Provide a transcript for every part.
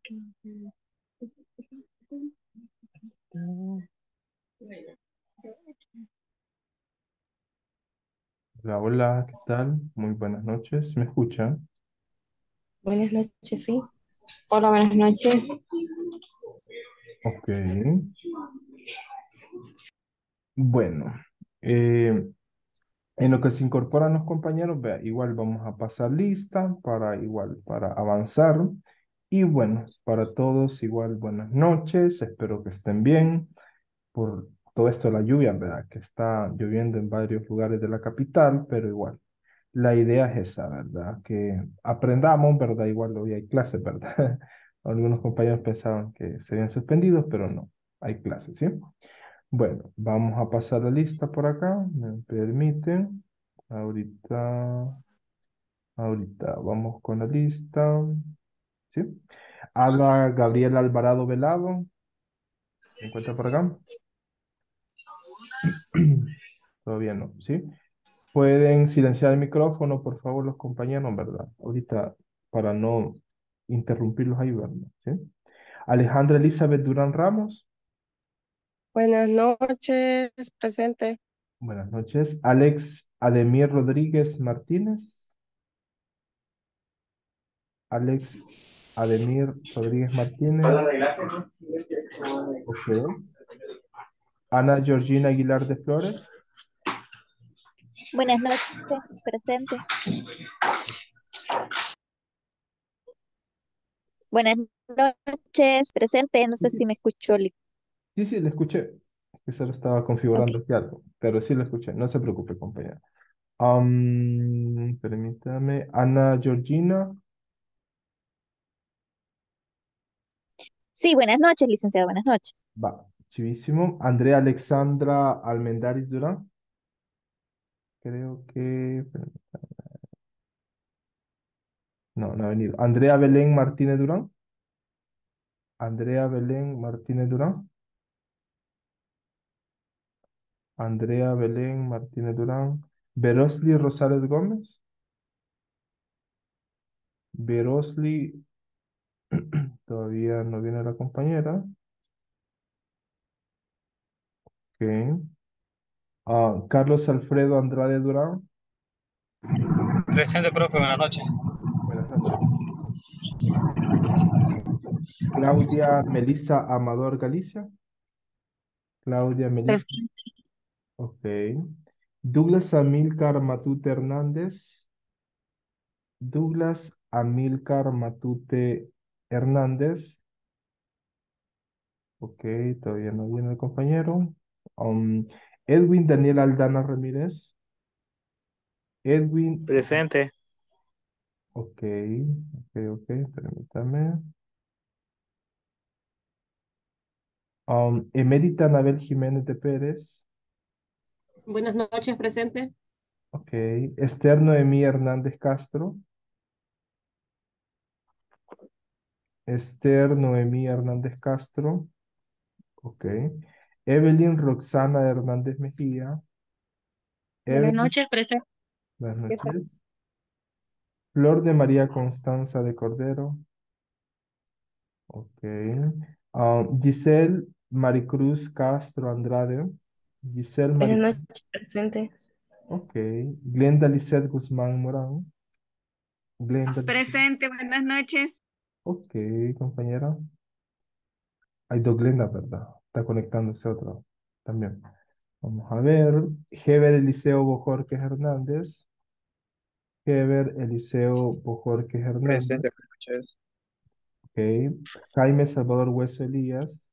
Hola, hola, ¿qué tal? Muy buenas noches, ¿me escuchan? Buenas noches, sí. Hola, buenas noches. Ok, bueno, eh, en lo que se incorporan los compañeros, vea, igual vamos a pasar lista para avanzar. Y bueno, para todos igual buenas noches, espero que estén bien por todo esto de la lluvia, ¿verdad? Que está lloviendo en varios lugares de la capital, pero igual. La idea es esa, ¿verdad? Que aprendamos, ¿verdad? Igual hoy hay clases, ¿verdad? Algunos compañeros pensaban que serían suspendidos, pero no, hay clases, ¿sí? Bueno, vamos a pasar la lista por acá, me permiten. Ahorita, ahorita, vamos con la lista, ¿sí? Habla Gabriel Alvarado Velado, ¿se encuentra por acá? Todavía no, ¿sí? Pueden silenciar el micrófono, por favor, los compañeros, ¿verdad? Ahorita, para no interrumpirlos ahí, ¿verdad? ¿Sí? Alejandra Elizabeth Durán Ramos, Buenas noches, presente. buenas noches. Alex Ademir Rodríguez Martínez, Alex Ademir Rodríguez Martínez, ok. Ana Georgina Aguilar de Flores, Buenas noches, presente. Buenas noches, presente. No sí, sé si sí, me escuchó. sí, sí, le escuché, que se lo estaba Ok. configurando aquí algo, pero sí lo escuché, no se preocupe, compañera. Permítame, Ana Georgina. Sí, buenas noches, licenciado. Buenas noches. Va, chivísimo. Andrea Alexandra Almendaris Durán. Creo que... No, no ha venido. Andrea Belén Martínez Durán. Andrea Belén Martínez Durán. Andrea Belén Martínez Durán. Verosly Rosales Gómez. Verosly, todavía no viene la compañera. Ok. Carlos Alfredo Andrade Durán. Presente, profe, buenas noches. Buenas noches. Claudia Melissa Amador Galicia. Claudia Melissa. Ok. Douglas Amílcar Matute Hernández. Douglas Amílcar Matute Hernández. Ok, todavía no viene el compañero. Um, Edwin Daniel Aldana Ramírez. Edwin. Presente. Ok, ok, permítame. Emérita Anabel Jiménez de Pérez. Buenas noches, presente. Ok. Esther Noemí Hernández Castro. Esther Noemí Hernández Castro. Ok. Evelyn Roxana Hernández Mejía. Buenas Evelyn, noches, presente. buenas ¿Qué tal? noches. Flor de María Constanza de Cordero. Ok. Giselle Maricruz Castro Andrade. Giselle Buenas Maricruz. noches, presente. Ok. Glenda Lisset Guzmán Morán. Glenda Lisset. Presente, buenas noches. Ok, compañera. Hay dos Glendas, ¿verdad? Está conectándose otra también. Vamos a ver. Heber Eliseo Bojorquez Hernández. Heber Eliseo Bojorquez Hernández. Presente, buenas noches. Ok. Jaime Salvador Hueso Elías.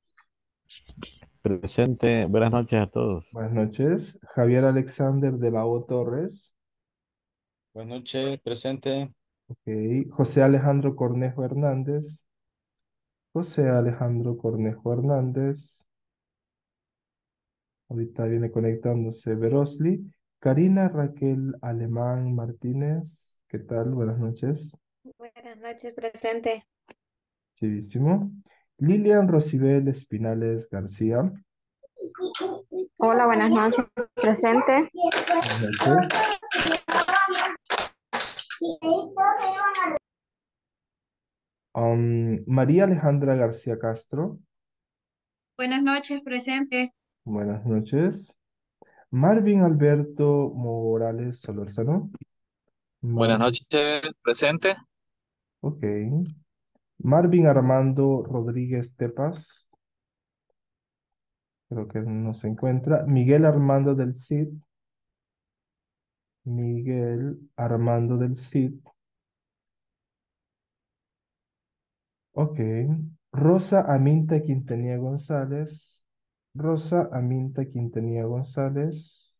Presente, buenas noches a todos. Buenas noches. Javier Alexander de la O Torres. Buenas noches, presente. Ok. José Alejandro Cornejo Hernández. José Alejandro Cornejo Hernández. Ahorita viene conectándose Verosly. Karina Raquel Alemán Martínez. ¿Qué tal? Buenas noches. Buenas noches, presente. Chivísimo. Lilian Rosibel Espinales García. Hola, buenas noches, presente. Buenas noches. María Alejandra García Castro. Buenas noches, presente. Buenas noches. Marvin Alberto Morales Solórzano. Buenas Marvin, noches, presente. ok. Marvin Armando Rodríguez Tepas. Creo que no se encuentra. Miguel Armando del Cid. Miguel Armando del Cid. Ok. Rosa Aminta Quintanilla González. Rosa Aminta Quintanilla González.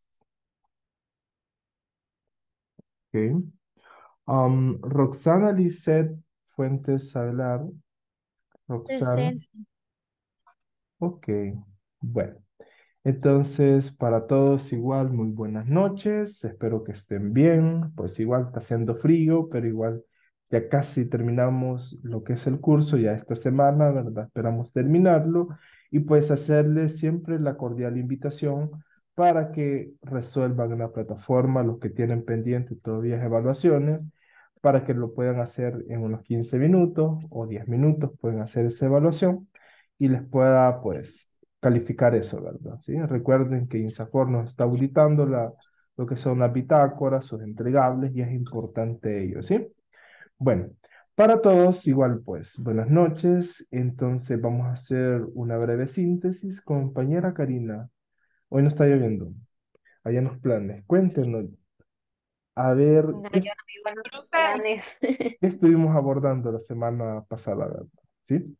Ok. Roxana Lisset Fuentes Aguilar. Roxana. Presente. Ok. Bueno. Entonces, para todos igual, muy buenas noches, espero que estén bien, pues igual está haciendo frío, pero igual ya casi terminamos lo que es el curso ya esta semana, ¿verdad? Esperamos terminarlo y pues hacerles siempre la cordial invitación para que resuelvan en la plataforma los que tienen pendiente todavía evaluaciones, para que lo puedan hacer en unos 15 minutos o 10 minutos, pueden hacer esa evaluación y les pueda pues calificar eso, ¿verdad? ¿Sí? Recuerden que INSAFOR nos está auditando lo que son las bitácoras, sus entregables, y es importante ello, ¿sí? Bueno, para todos, igual pues, buenas noches. Entonces vamos a hacer una breve síntesis. Compañera Karina, hoy no está lloviendo, allá en los planes. Cuéntenos, a ver, No, yo no vivo en los planes. qué estuvimos abordando la semana pasada, ¿verdad? ¿Sí?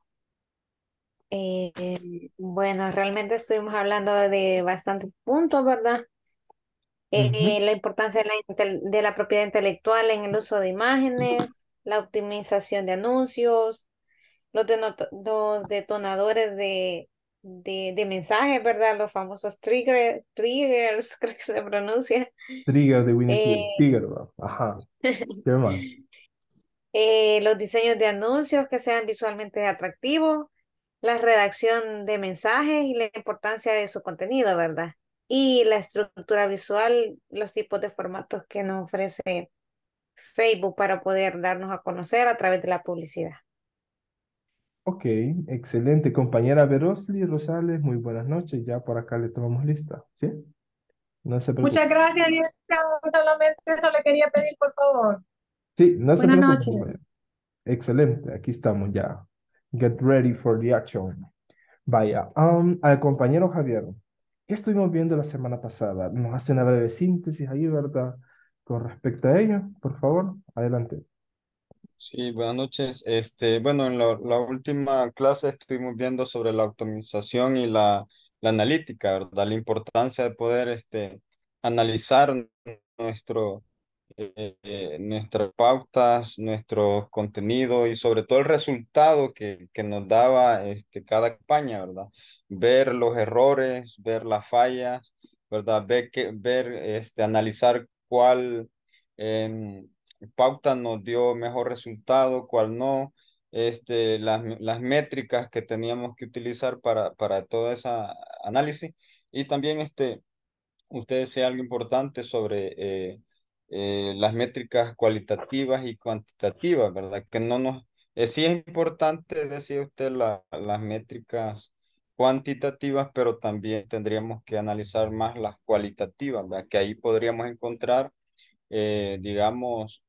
Bueno, realmente estuvimos hablando de bastantes puntos, ¿verdad? Ujú. La importancia de de la propiedad intelectual en el uso de imágenes, la optimización de anuncios, los detonadores de mensajes, ¿verdad? Los famosos triggers, creo que se pronuncia. Trigger de Winnie Eh, the Tiger, ¿verdad? Ajá. ¿Qué más? los diseños de anuncios que sean visualmente atractivos, la redacción de mensajes y la importancia de su contenido, ¿verdad? Y la estructura visual, los tipos de formatos que nos ofrece Facebook para poder darnos a conocer a través de la publicidad. Ok, excelente. Compañera Verosly Rosales, muy buenas noches. Ya por acá le tomamos lista, ¿sí? No se Muchas preocupe. gracias, licenciado. Solamente eso le quería pedir, por favor. Sí, no se Buenas preocupe, noches. compañera. Excelente, aquí estamos ya. Get ready for the action. Vaya, al compañero Javier, ¿qué estuvimos viendo la semana pasada? Nos hace una breve síntesis ahí, ¿verdad? Con respecto a ello, por favor, adelante. Sí, buenas noches. Bueno, en la última clase estuvimos viendo sobre la optimización y la analítica, ¿verdad? La importancia de poder analizar nuestro, nuestras pautas, nuestro contenido y sobre todo el resultado que nos daba cada campaña, ¿verdad? Ver los errores, ver las fallas, ¿verdad? Analizar cuál em, pauta nos dio mejor resultado, cuál no, las métricas que teníamos que utilizar para todo ese análisis y también usted decía algo importante sobre las métricas cualitativas y cuantitativas, ¿verdad? Que no nos... sí es importante, decía usted, las métricas cuantitativas, pero también tendríamos que analizar más las cualitativas, ¿verdad? Que ahí podríamos encontrar, digamos,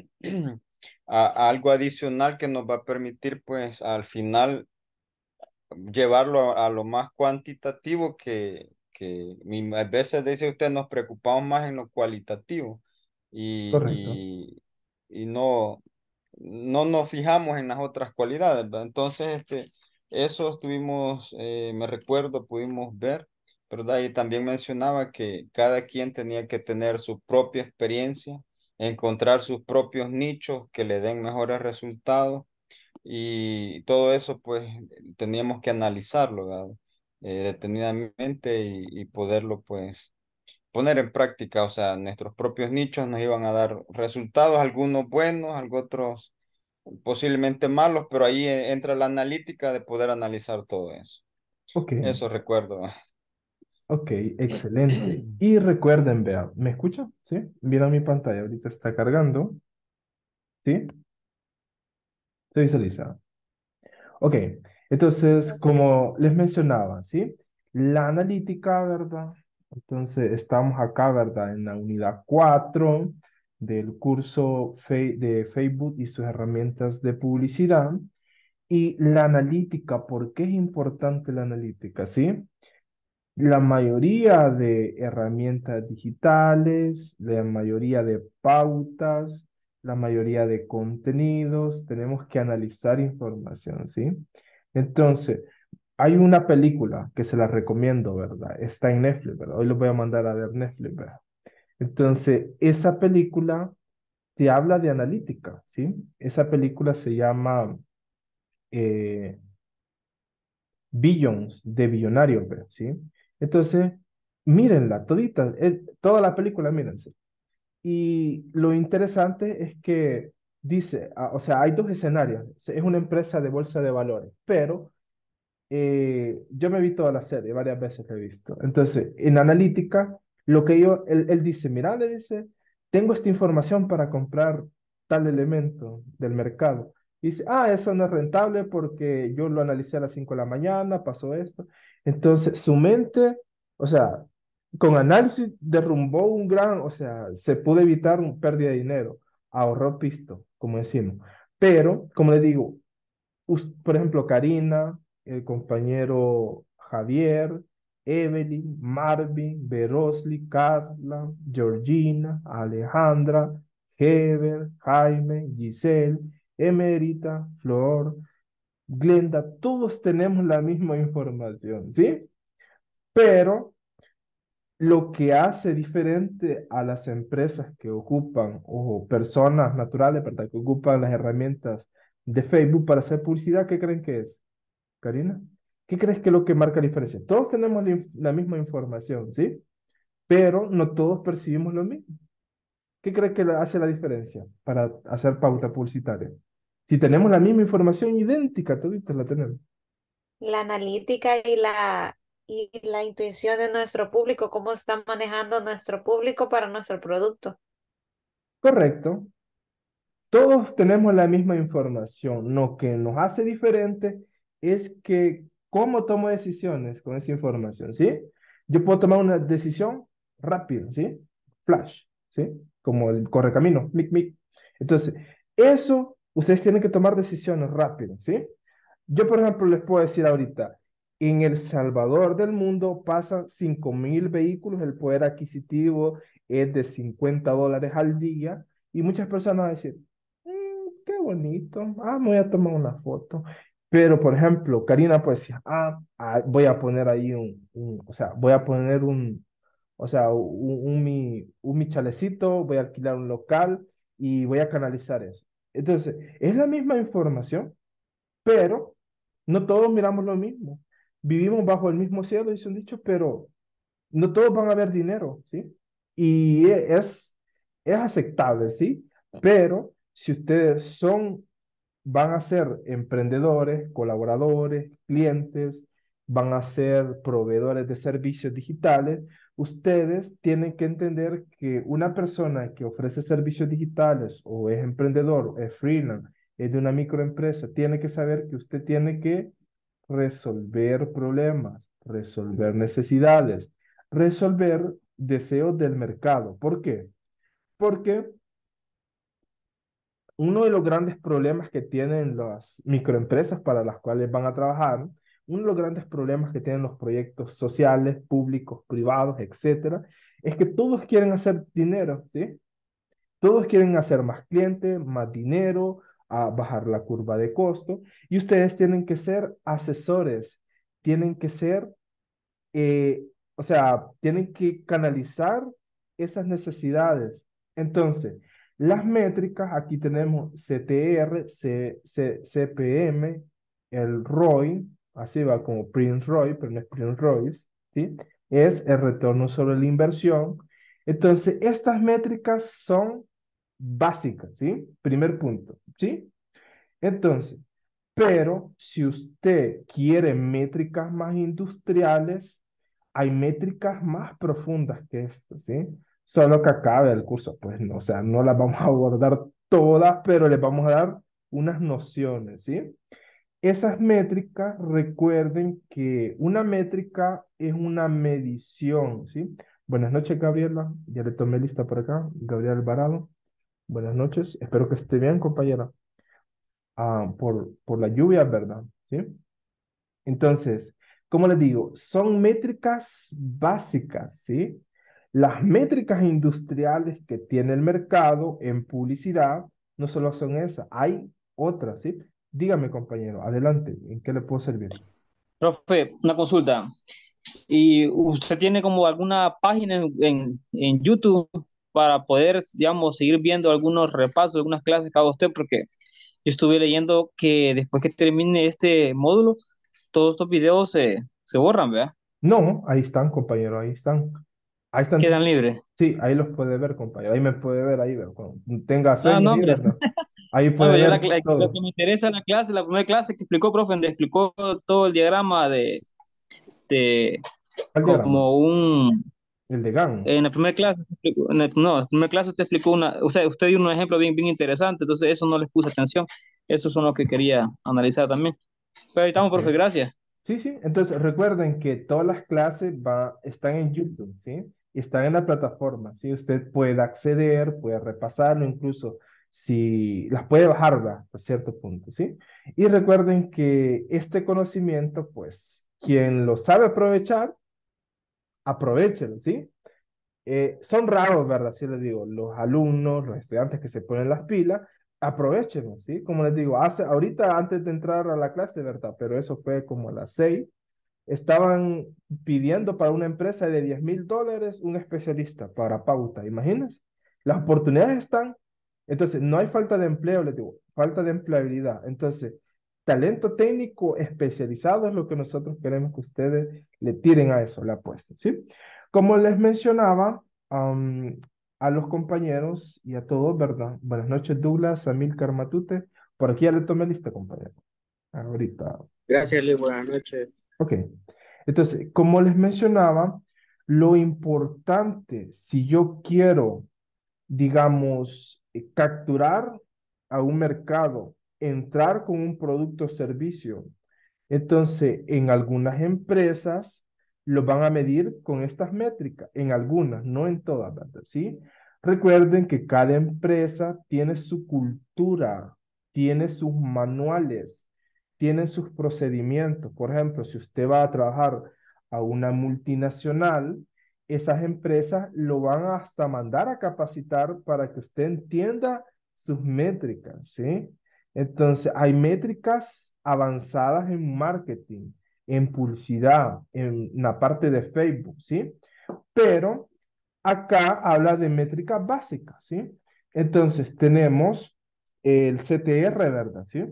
algo adicional que nos va a permitir, pues, al final llevarlo a lo más cuantitativo a veces dice usted nos preocupamos más en lo cualitativo Correcto. y no nos fijamos en las otras cualidades, ¿verdad? Entonces, eso estuvimos, me recuerdo, pudimos ver, ¿verdad? Y también mencionaba que cada quien tenía que tener su propia experiencia, encontrar sus propios nichos que le den mejores resultados y todo eso, pues, teníamos que analizarlo, ¿verdad? Detenidamente y poderlo, pues, poner en práctica. O sea, nuestros propios nichos nos iban a dar resultados, algunos buenos, algunos otros posiblemente malos, pero ahí entra la analítica de poder analizar todo eso. Ok, Eso recuerdo. ok, excelente. Y recuerden, vean, ¿me escuchan? ¿Sí? Mira mi pantalla, ahorita está cargando, ¿sí? ¿Se visualiza? Ok, entonces, como les mencionaba, ¿sí? La analítica, ¿verdad? Entonces, estamos acá, ¿verdad? En la unidad 4 del curso de Facebook y sus herramientas de publicidad. Y la analítica, ¿por qué es importante la analítica? ¿Sí? La mayoría de herramientas digitales, la mayoría de pautas, la mayoría de contenidos, tenemos que analizar información, ¿sí? Entonces, hay una película que se la recomiendo, ¿verdad? Está en Netflix, ¿verdad? Hoy los voy a mandar a ver Netflix, ¿verdad? Entonces, esa película te habla de analítica, ¿sí? Esa película se llama eh, Billions, de Billonarios, ¿sí? Entonces, mírenla, todita, toda la película, mírense. Y lo interesante es que dice, o sea, hay dos escenarios. Es una empresa de bolsa de valores, pero yo me vi toda la serie, varias veces la he visto. Entonces, en analítica, lo que él dice, mira, le dice, tengo esta información para comprar tal elemento del mercado. Y dice, eso no es rentable porque yo lo analicé a las 5 de la mañana, pasó esto. Entonces, su mente, o sea, con análisis derrumbó un gran, o sea, se pudo evitar un pérdida de dinero, ahorró pisto, como decimos. Pero, como le digo, por ejemplo, Karina, el compañero Javier, Evelyn, Marvin, Verosly, Carla, Georgina, Alejandra, Heber, Jaime, Giselle, Emerita, Flor, Glenda, todos tenemos la misma información, ¿sí? Pero lo que hace diferente a las empresas que ocupan, o personas naturales, ¿verdad? Que ocupan las herramientas de Facebook para hacer publicidad, ¿qué creen que es? Karina, ¿qué crees que es lo que marca la diferencia? Todos tenemos la misma información, ¿sí? Pero no todos percibimos lo mismo. ¿Qué crees que hace la diferencia para hacer pauta publicitaria? Si tenemos la misma información idéntica, toditos la tenemos. La analítica y la intuición de nuestro público, cómo está manejando nuestro público para nuestro producto. Correcto. Todos tenemos la misma información. Lo que nos hace diferente es que cómo tomo decisiones con esa información, ¿sí? Yo puedo tomar una decisión rápido, ¿sí? Flash, ¿sí? Como el correcamino, mic, mic. Entonces, eso, ustedes tienen que tomar decisiones rápido, ¿sí? Yo, por ejemplo, les puedo decir ahorita, en El Salvador del mundo pasan 5.000 vehículos, el poder adquisitivo es de $50 al día, y muchas personas van a decir, qué bonito. Me voy a tomar una foto. Pero, por ejemplo, Karina puede decir, voy a poner ahí o sea, voy a poner o sea, mi chalecito, voy a alquilar un local y voy a canalizar eso. Entonces, es la misma información, pero no todos miramos lo mismo. Vivimos bajo el mismo cielo, dice un dicho, pero no todos van a ver dinero, ¿sí? Y es aceptable, ¿sí? Pero si ustedes van a ser emprendedores, colaboradores, clientes, van a ser proveedores de servicios digitales, ustedes tienen que entender que una persona que ofrece servicios digitales o es emprendedor, es freelance, es de una microempresa, tiene que saber que usted tiene que resolver problemas, resolver necesidades, resolver deseos del mercado. ¿Por qué? Porque uno de los grandes problemas que tienen las microempresas para las cuales van a trabajar, uno de los grandes problemas que tienen los proyectos sociales, públicos, privados, etcétera, es que todos quieren hacer dinero, ¿sí? Todos quieren hacer más clientes, más dinero, bajar la curva de costo, y ustedes tienen que ser asesores, tienen que ser eh, o sea, tienen que canalizar esas necesidades. Entonces, las métricas, aquí tenemos CTR, CPM, el ROI, así va como Prince Roy, pero no es Prince Royce, ¿sí? Es el retorno sobre la inversión. Entonces, estas métricas son básicas, ¿sí? Primer punto, ¿sí? Entonces, pero si usted quiere métricas más industriales, hay métricas más profundas que esto, ¿sí? Solo que acabe el curso, pues no, o sea, no las vamos a abordar todas, pero les vamos a dar unas nociones, ¿sí? Esas métricas, recuerden que una métrica es una medición, ¿sí? Buenas noches, Gabriela. Ya le tomé lista por acá. Gabriela Alvarado. Buenas noches. Espero que esté bien, compañera. Por la lluvia, ¿verdad? ¿Sí? Entonces, como les digo, son métricas básicas, ¿sí? Las métricas industriales que tiene el mercado en publicidad no solo son esas, hay otras, ¿sí? Dígame, compañero, adelante, ¿en qué le puedo servir? Profe, una consulta. ¿Y usted tiene como alguna página en YouTube para poder, digamos, seguir viendo algunos repasos, algunas clases que haga usted? Porque yo estuve leyendo que después que termine este módulo, todos estos videos se borran, ¿verdad? No, ahí están, compañero, ahí están. Ahí están. Quedan libres. Sí, ahí los puede ver, compañero. Ahí me puede ver, ahí, cuando tenga Ah, sueño no, ahí, hombre. ¿verdad? Ahí No, puede yo ver lo todo. que me interesa en la clase, la primera clase que explicó, profe, donde explicó todo el diagrama de ¿Cuál diagrama? como un. El de GAN. En la primera clase, no, en la primera clase usted explicó o sea, usted dio un ejemplo bien interesante, entonces eso no les puse atención. Esos son los que quería analizar también. Pero ahí estamos, profe, Ok. gracias. Sí, sí. Entonces recuerden que todas las clases están en YouTube, ¿sí? Y están en la plataforma, ¿sí? Usted puede acceder, puede repasarlo, incluso si las puede bajar, ¿verdad? A cierto punto, ¿sí? Y recuerden que este conocimiento, pues, quien lo sabe aprovechar, aprovechelo, ¿sí? Son raros, ¿verdad? Sí les digo, los alumnos, los estudiantes que se ponen las pilas, aprovechenlo, ¿sí? Como les digo, ahorita antes de entrar a la clase, ¿verdad? Pero eso fue como a las 6, estaban pidiendo para una empresa de $10,000 un especialista para pauta, imagínense. Las oportunidades están, entonces no hay falta de empleo, les digo, falta de empleabilidad. Entonces, talento técnico especializado es lo que nosotros queremos que ustedes le tiren a eso, la apuesta, ¿sí? Como les mencionaba, a los compañeros y a todos, ¿verdad? Buenas noches, Douglas, Amilcar Matute. Por aquí ya le tomé lista, compañero. Ahorita. Gracias, Luis. Buenas noches. Ok. Entonces, como les mencionaba, lo importante, si yo quiero, digamos, capturar a un mercado, entrar con un producto o servicio, entonces en algunas empresas lo van a medir con estas métricas, en algunas, no en todas, ¿verdad? ¿Sí? Recuerden que cada empresa tiene su cultura, tiene sus manuales, tiene sus procedimientos. Por ejemplo, si usted va a trabajar a una multinacional, esas empresas lo van hasta mandar a capacitar para que usted entienda sus métricas, ¿sí? Entonces, hay métricas avanzadas en marketing, en publicidad, en la parte de Facebook, ¿sí? Pero acá habla de métricas básicas, ¿sí? Entonces, tenemos el CTR, ¿verdad? ¿Sí?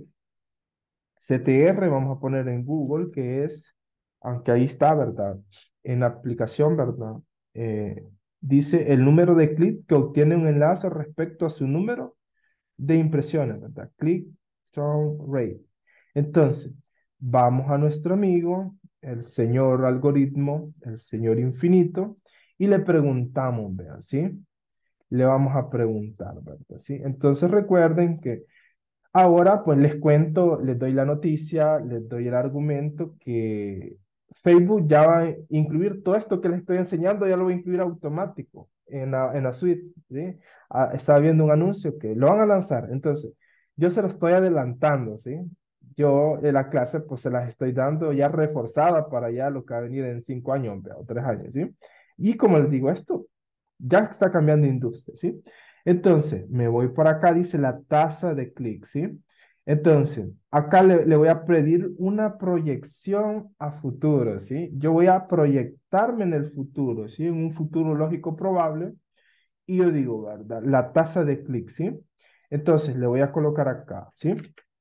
CTR, vamos a poner en Google, que es, aunque ahí está, ¿verdad? En la aplicación, ¿verdad? Eh, dice el número de clics que obtiene un enlace respecto a su número de impresiones, ¿verdad? Click through rate. Entonces, vamos a nuestro amigo, el señor algoritmo, el señor infinito, y le preguntamos, vean, ¿sí? Le vamos a preguntar, ¿verdad? ¿Sí? Entonces recuerden que ahora, pues les cuento, les doy la noticia, les doy el argumento que Facebook ya va a incluir todo esto que les estoy enseñando, ya lo va a incluir automático en la suite, ¿sí? Estaba viendo un anuncio que lo van a lanzar, entonces yo se lo estoy adelantando, ¿sí? Yo en la clase pues se las estoy dando ya reforzada para ya lo que va a venir en 5 años o 3 años, ¿sí? Y como les digo, esto ya está cambiando de industria, ¿sí? Entonces, me voy por acá, dice la tasa de clic, ¿sí? Entonces, acá le voy a pedir una proyección a futuro, ¿sí? Yo voy a proyectarme en el futuro, ¿sí? En un futuro lógico probable. Y yo digo, ¿verdad? La tasa de clic, ¿sí? Entonces, le voy a colocar acá, ¿sí?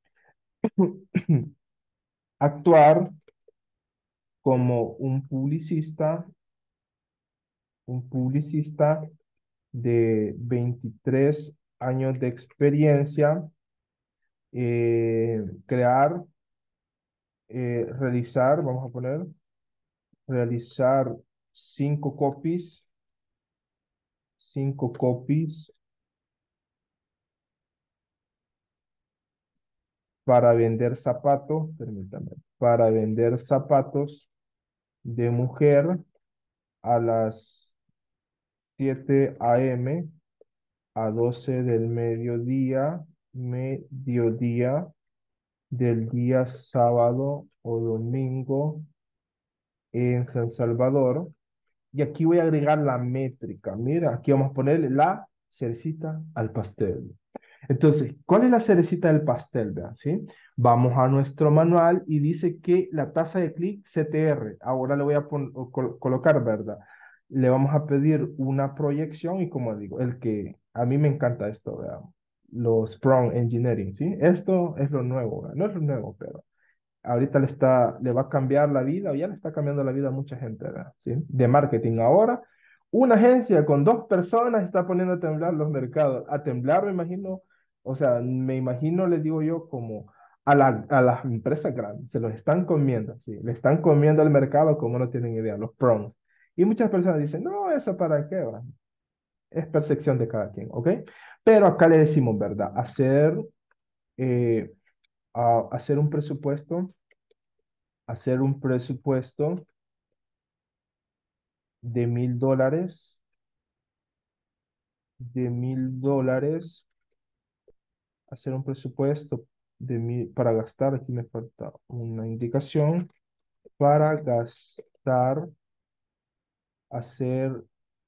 Actuar como un publicista de 23 años de experiencia, crear, realizar, vamos a poner, realizar 5 copies, 5 copies para vender zapatos, permítame, para vender zapatos de mujer a las 7 a.m. a 12 del mediodía del día sábado o domingo en San Salvador. Y aquí voy a agregar la métrica. Mira, aquí vamos a ponerle la cerecita al pastel. Entonces, ¿cuál es la cerecita del pastel? Vean, ¿sí? Vamos a nuestro manual y dice que la tasa de clic CTR. Ahora le voy a colocar, ¿verdad? Le vamos a pedir una proyección y como digo, a mí me encanta esto, vean. Los prompt engineering, ¿sí? Esto es lo nuevo, ¿verdad? No es lo nuevo, pero ahorita le va a cambiar la vida, o ya le está cambiando la vida a mucha gente, ¿verdad? ¿Sí? De marketing. Ahora, una agencia con 2 personas está poniendo a temblar los mercados. A temblar, me imagino, o sea, me imagino, les digo yo, como a las empresas grandes, se los están comiendo, ¿sí? Le están comiendo el mercado como no tienen idea, los pros. Y muchas personas dicen, no, ¿eso para qué va? Es percepción de cada quien, ¿ok? Pero acá le decimos, ¿verdad? Eh, hacer un presupuesto hacer un presupuesto de $1,000, hacer un presupuesto para gastar, aquí me falta una indicación, para gastar, hacer,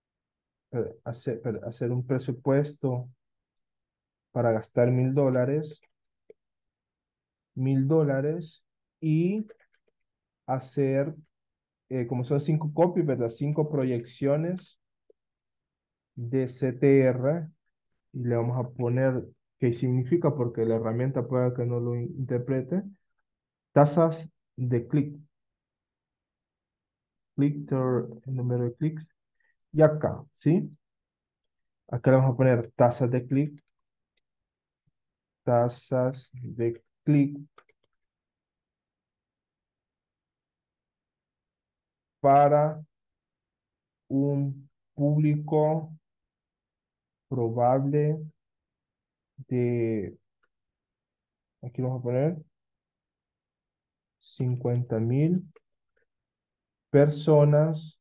hacer un presupuesto para gastar $1,000 y hacer, como son 5 copies, ¿verdad? 5 proyecciones de CTR y le vamos a poner qué significa porque la herramienta puede que no lo interprete. Tasas de el número de clics. Y acá, ¿sí? Acá le vamos a poner tasas de clic para un público probable de, aquí vamos a poner 50,000 personas.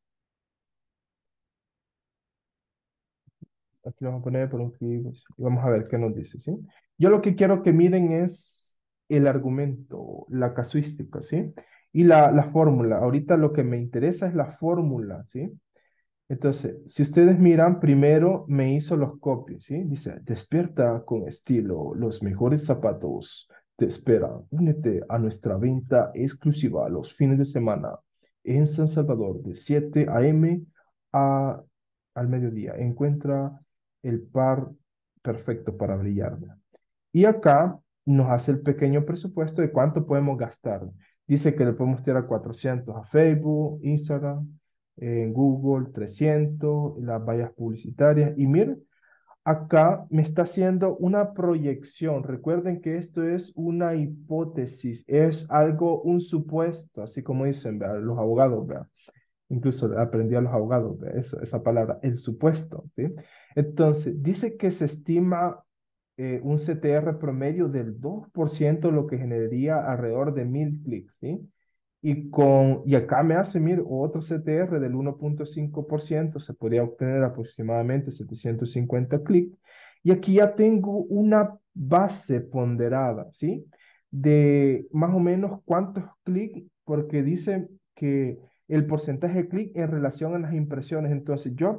Aquí lo vamos a poner por un clic y vamos a ver qué nos dice, ¿sí? Yo lo que quiero que miren es el argumento, la casuística, ¿sí? Y la fórmula. Ahorita lo que me interesa es la fórmula, ¿sí? Entonces, si ustedes miran, primero me hizo los copies, ¿sí? Dice, despierta con estilo, los mejores zapatos te esperan. Únete a nuestra venta exclusiva los fines de semana en San Salvador de 7 a.m. a, al mediodía. Encuentra el par perfecto para brillar. Y acá nos hace el pequeño presupuesto de cuánto podemos gastar. Dice que le podemos tirar 400 a Facebook, Instagram, en Google 300, las vallas publicitarias. Y miren, acá me está haciendo una proyección. Recuerden que esto es una hipótesis, es algo, un supuesto, así como dicen, ¿verdad? Los abogados, ¿verdad? Incluso aprendí a los abogados, ¿verdad? Esa palabra, el supuesto, ¿sí? Entonces, dice que se estima un CTR promedio del 2%, lo que generaría alrededor de 1,000 clics, ¿sí? Y acá me hace, mire, otro CTR del 1,5%, se podría obtener aproximadamente 750 clics. Y aquí ya tengo una base ponderada, ¿sí? De más o menos cuántos clics, porque dice que el porcentaje de clic en relación a las impresiones. Entonces, yo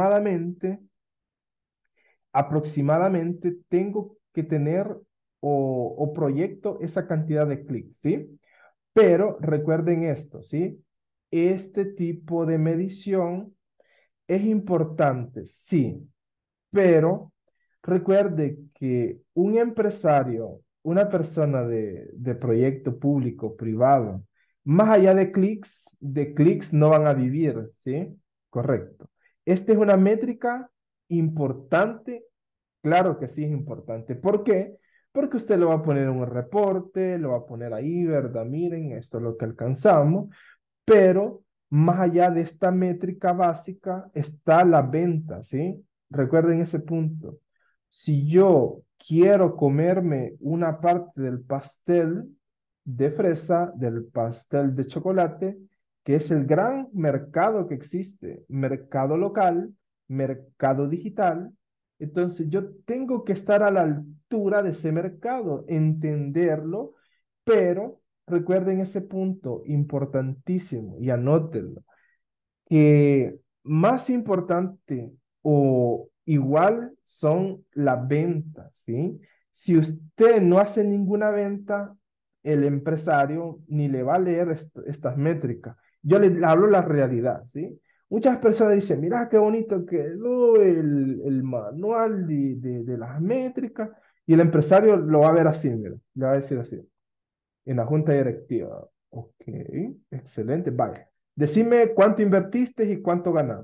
aproximadamente tengo que tener o proyecto esa cantidad de clics, ¿sí? Pero recuerden esto, ¿sí? Este tipo de medición es importante, sí, pero recuerde que un empresario, una persona de proyecto público, privado, más allá de clics no van a vivir, ¿sí? Correcto. Esta es una métrica importante. Claro que sí es importante. ¿Por qué? Porque usted lo va a poner en un reporte, lo va a poner ahí, ¿verdad? Miren, esto es lo que alcanzamos, pero más allá de esta métrica básica está la venta, ¿sí? Recuerden ese punto. Si yo quiero comerme una parte del pastel de fresa, del pastel de chocolate, que es el gran mercado que existe, mercado local, mercado digital. Entonces yo tengo que estar a la altura de ese mercado, entenderlo, pero recuerden ese punto importantísimo y anótenlo, que más importante o igual son las ventas, ¿sí? Si usted no hace ninguna venta, el empresario ni le va a leer estas métricas. Yo le hablo la realidad, ¿sí? Muchas personas dicen, mira qué bonito quedó el manual de las métricas, y el empresario lo va a ver así, mira, le va a decir así en la junta directiva. Ok, excelente, vaya. Decime cuánto invertiste y cuánto ganaste.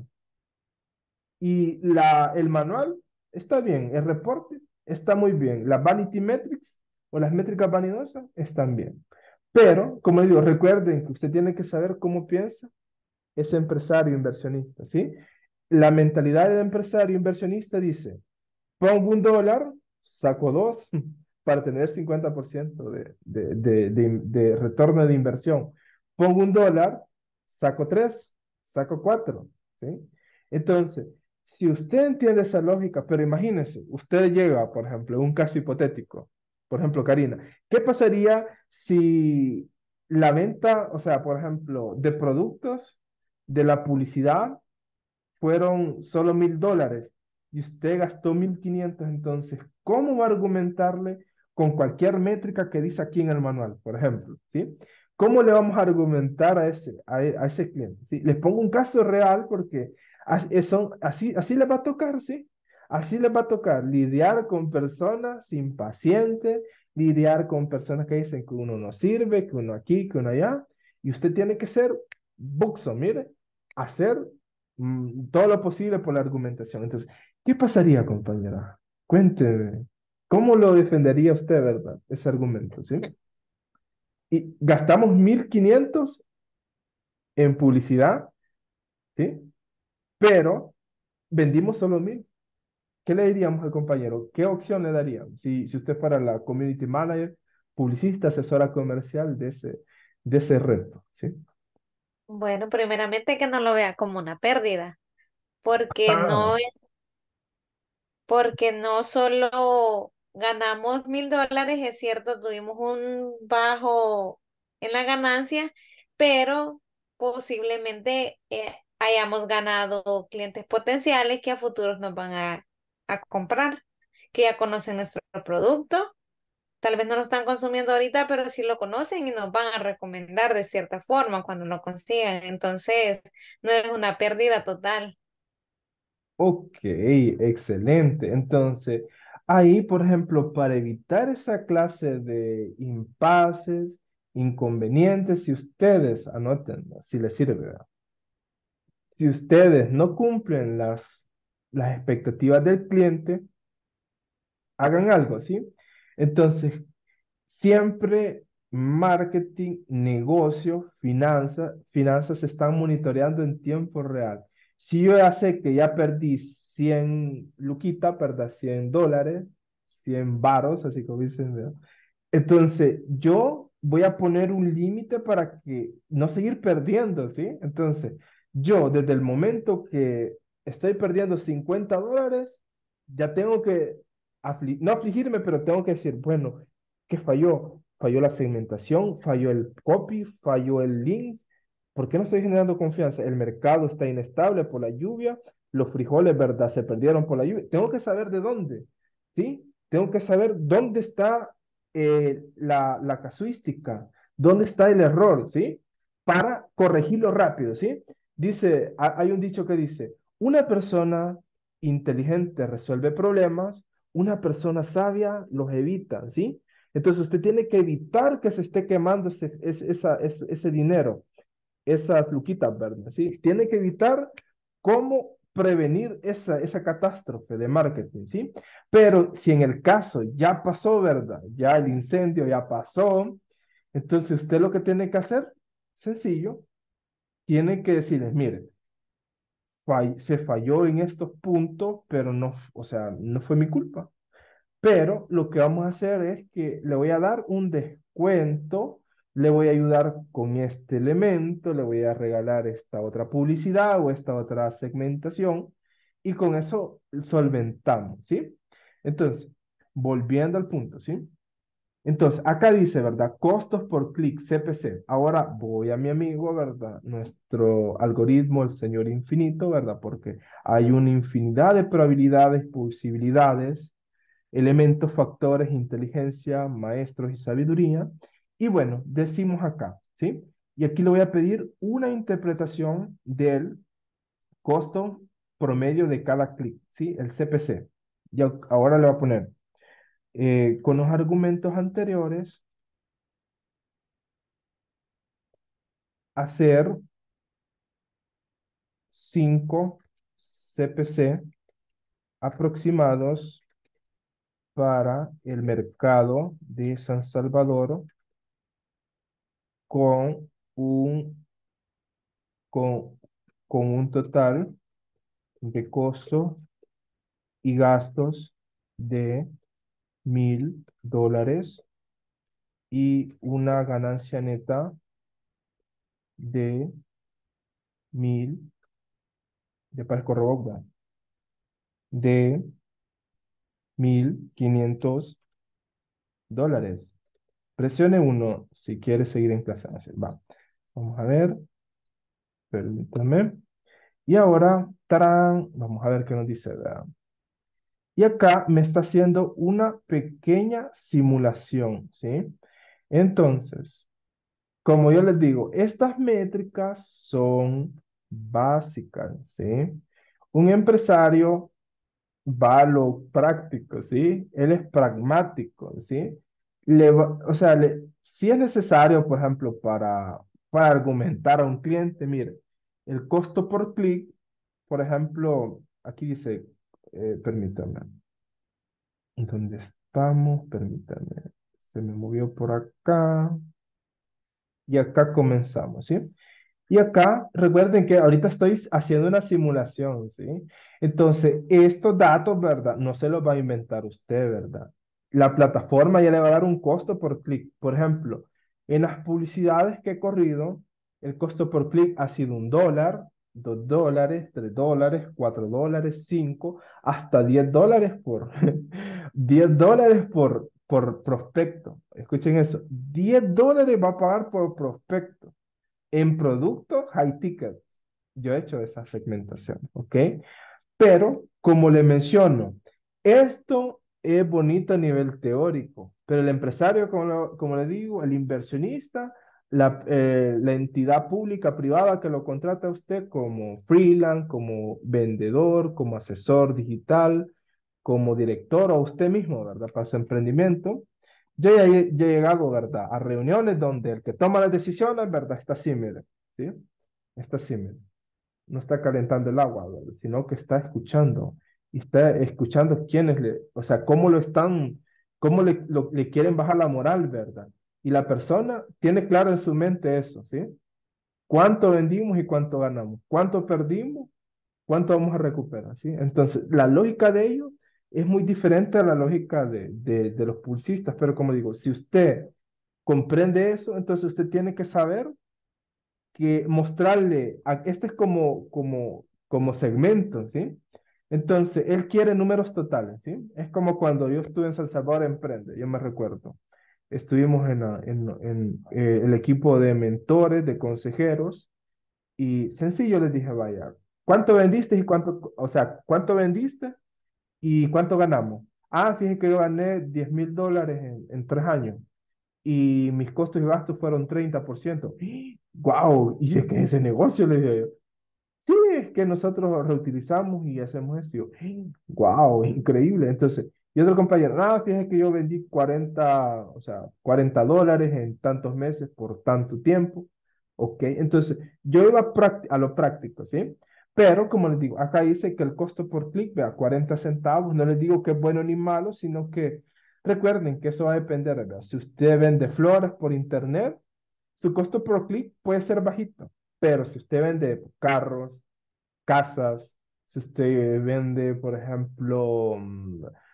Y el manual está bien, el reporte está muy bien, las vanity metrics o las métricas vanidosas están bien. Pero, como digo, recuerden que usted tiene que saber cómo piensa ese empresario inversionista, ¿sí? La mentalidad del empresario inversionista dice, pongo $1, saco dos para tener 50% de retorno de inversión. Pongo $1, saco tres, saco cuatro, ¿sí? Entonces, si usted entiende esa lógica, pero imagínese, usted llega, por ejemplo, un caso hipotético, por ejemplo, Karina, ¿qué pasaría si la venta, o sea, por ejemplo, de productos, de la publicidad, fueron solo $1,000 y usted gastó 1,500? Entonces, ¿cómo va a argumentarle con cualquier métrica que dice aquí en el manual, por ejemplo? ¿Sí? ¿Cómo le vamos a argumentar a ese cliente? ¿Sí? Les pongo un caso real porque así les va a tocar, ¿sí? Así les va a tocar lidiar con personas impacientes, lidiar con personas que dicen que uno no sirve, que uno aquí, que uno allá, y usted tiene que ser buxo, mire, hacer todo lo posible por la argumentación. Entonces, ¿qué pasaría, compañera? Cuénteme, ¿cómo lo defendería usted, verdad? Ese argumento, ¿sí? Y gastamos 1,500 en publicidad, ¿sí? Pero vendimos solo 1,000. ¿Qué le diríamos al compañero? ¿Qué opción le daríamos si usted fuera la community manager, publicista, asesora comercial de ese reto, ¿sí? Bueno, primeramente que no lo vea como una pérdida, porque Ah, no solo ganamos $1,000, es cierto, tuvimos un bajo en la ganancia, pero posiblemente hayamos ganado clientes potenciales que a futuros nos van a comprar, que ya conocen nuestro producto. Tal vez no lo están consumiendo ahorita, pero sí lo conocen y nos van a recomendar de cierta forma cuando lo consigan. Entonces, no es una pérdida total. ok, excelente. Entonces, ahí, por ejemplo, para evitar esa clase de impases, inconvenientes, si ustedes, anoten, si les sirve, ¿verdad? Si ustedes no cumplen las expectativas del cliente, hagan algo, ¿sí? Entonces, siempre marketing, negocio, finanzas se están monitoreando en tiempo real. Si yo ya sé que ya perdí 100 luquita, perdí $100, 100 varos, así como dicen, ¿verdad? Entonces, yo voy a poner un límite para que no seguir perdiendo, ¿sí? Entonces, yo desde el momento que estoy perdiendo $50, ya tengo que, no afligirme, pero tengo que decir, bueno, ¿qué falló? Falló la segmentación, falló el copy, falló el link. ¿Por qué no estoy generando confianza? El mercado está inestable por la lluvia, los frijoles, ¿verdad? Se perdieron por la lluvia. Tengo que saber de dónde, ¿sí? Tengo que saber dónde está la casuística, dónde está el error, ¿sí? Para corregirlo rápido, ¿sí? Dice, hay un dicho que dice, una persona inteligente resuelve problemas, una persona sabia los evita, ¿sí? Entonces usted tiene que evitar que se esté quemando ese dinero, esas luquitas, ¿verdad? ¿Sí? Tiene que evitar cómo prevenir esa catástrofe de marketing, ¿sí? Pero si en el caso ya pasó, ¿verdad? Ya el incendio ya pasó, entonces usted lo que tiene que hacer, sencillo, tiene que decirles, miren, se falló en estos puntos, pero no, o sea, no fue mi culpa. Pero lo que vamos a hacer es que le voy a dar un descuento, le voy a ayudar con este elemento, le voy a regalar esta otra publicidad o esta otra segmentación y con eso solventamos, ¿sí? Entonces, volviendo al punto, ¿sí? Entonces, acá dice, ¿verdad? Costos por clic, CPC. Ahora voy a mi amigo, ¿verdad? Nuestro algoritmo, el señor infinito, ¿verdad? Porque hay una infinidad de probabilidades, posibilidades, elementos, factores, inteligencia, maestros y sabiduría. Y bueno, decimos acá, ¿sí? Y aquí le voy a pedir una interpretación del costo promedio de cada clic, ¿sí? El CPC. Y ahora le voy a poner, con los argumentos anteriores, hacer 5 CPC aproximados para el mercado de San Salvador con un, con, con un total de costo y gastos de $1,000 y una ganancia neta de 1,000, de parezco robot, ¿verdad? De $1,500. Presione uno si quiere seguir en clase. Así, va. Vamos a ver. Permítame. Y ahora, ¡tarán! Vamos a ver qué nos dice, ¿verdad? Y acá me está haciendo una pequeña simulación, ¿sí? Entonces, como yo les digo, estas métricas son básicas, ¿sí? Un empresario va a lo práctico, ¿sí? Él es pragmático, ¿sí? O sea, si es necesario, por ejemplo, para argumentar a un cliente, mire, el costo por clic, por ejemplo, aquí dice, permítame, ¿dónde estamos? Permítame, se me movió por acá y acá comenzamos, ¿sí? Y acá, recuerden que ahorita estoy haciendo una simulación, ¿sí? Entonces, estos datos, ¿verdad? No se los va a inventar usted, ¿verdad? La plataforma ya le va a dar un costo por clic. Por ejemplo, en las publicidades que he corrido, el costo por clic ha sido $1, $2, $3, $4, 5, hasta $10 por $10 por prospecto. Escuchen eso. $10 va a pagar por prospecto. En productos high ticket, yo he hecho esa segmentación, ¿ok? Pero, como le menciono, esto es bonito a nivel teórico, pero el empresario, como le digo, el inversionista, la entidad pública, privada que lo contrata a usted como freelance, como vendedor, como asesor digital, como director o usted mismo, ¿verdad? Para su emprendimiento. Yo ya he llegado, ¿verdad? A reuniones donde el que toma las decisiones, ¿verdad? Está así, mire, ¿sí? Está así, mire. No está calentando el agua, ¿verdad? Sino que está escuchando. Y está escuchando quiénes o sea, cómo lo están, cómo le quieren bajar la moral, ¿verdad? Y la persona tiene claro en su mente eso, ¿sí? ¿Cuánto vendimos y cuánto ganamos? ¿Cuánto perdimos? ¿Cuánto vamos a recuperar? ¿Sí? Entonces, la lógica de ellos es muy diferente a la lógica de los pulsistas, pero como digo, si usted comprende eso, entonces usted tiene que saber que mostrarle, este es como segmento, ¿sí? Entonces, él quiere números totales, ¿sí? Es como cuando yo estuve en San Salvador Emprende, yo me recuerdo. Estuvimos en el equipo de mentores, de consejeros, y sencillo les dije, vaya, ¿cuánto vendiste y cuánto, o sea, cuánto vendiste y cuánto ganamos? Ah, fíjate que yo gané $10,000 en 3 años y mis costos y gastos fueron 30%. ¡Wow! ¿Y es que ese negocio? Le dije yo. Sí, es que nosotros reutilizamos y hacemos esto. Y yo, ¡wow! Increíble. Entonces, y otro compañero, ah, fíjate que yo vendí 40, o sea, $40 en tantos meses por tanto tiempo. Ok, entonces yo iba a lo práctico, ¿sí? Pero como les digo, acá dice que el costo por clic, vea, 40 centavos, no les digo que es bueno ni malo, sino que recuerden que eso va a depender, ¿verdad? Si usted vende flores por internet, su costo por clic puede ser bajito, pero si usted vende carros, casas, si usted vende, por ejemplo,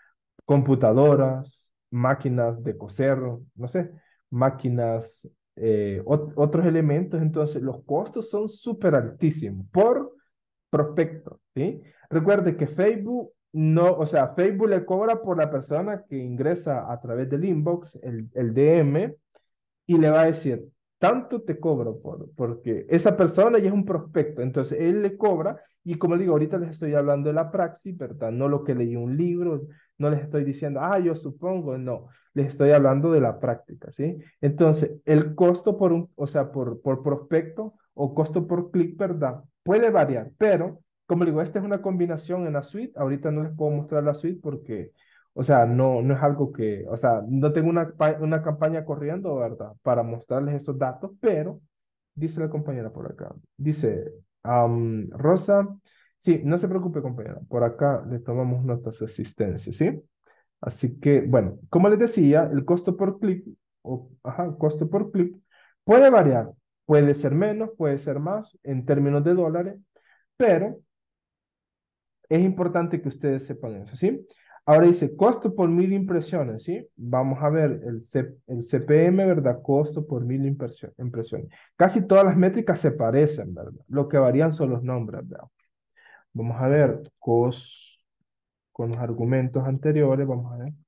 computadoras, máquinas de coser, no sé, máquinas, otros elementos. Entonces, los costos son súper altísimos por prospecto, ¿sí? Recuerde que Facebook no, o sea, Facebook le cobra por la persona que ingresa a través del inbox, el DM, y le va a decir, tanto te cobro porque esa persona ya es un prospecto, entonces él le cobra, y como digo, ahorita les estoy hablando de la praxis, ¿verdad? No lo que leí un libro, no les estoy diciendo, yo supongo, no, les estoy hablando de la práctica, ¿sí? Entonces, el costo por o sea, por prospecto o costo por clic, ¿verdad? Puede variar, pero, como digo, esta es una combinación en la suite, ahorita no les puedo mostrar la suite porque o sea, no es algo que, o sea, no tengo una campaña corriendo, ¿verdad? Para mostrarles esos datos, pero dice la compañera por acá. Dice, Rosa, sí, no se preocupe, compañera. Por acá le tomamos nota de su asistencia, ¿sí? Así que, bueno, como les decía, el costo por clic, costo por clic, puede variar. Puede ser menos, puede ser más en términos de dólares, pero es importante que ustedes sepan eso, ¿sí? Ahora dice costo por 1000 impresiones, ¿sí? Vamos a ver el CPM, ¿verdad? Costo por 1000 impresiones. Casi todas las métricas se parecen, ¿verdad? Lo que varían son los nombres, ¿verdad? Vamos a ver con los argumentos anteriores, vamos a ver.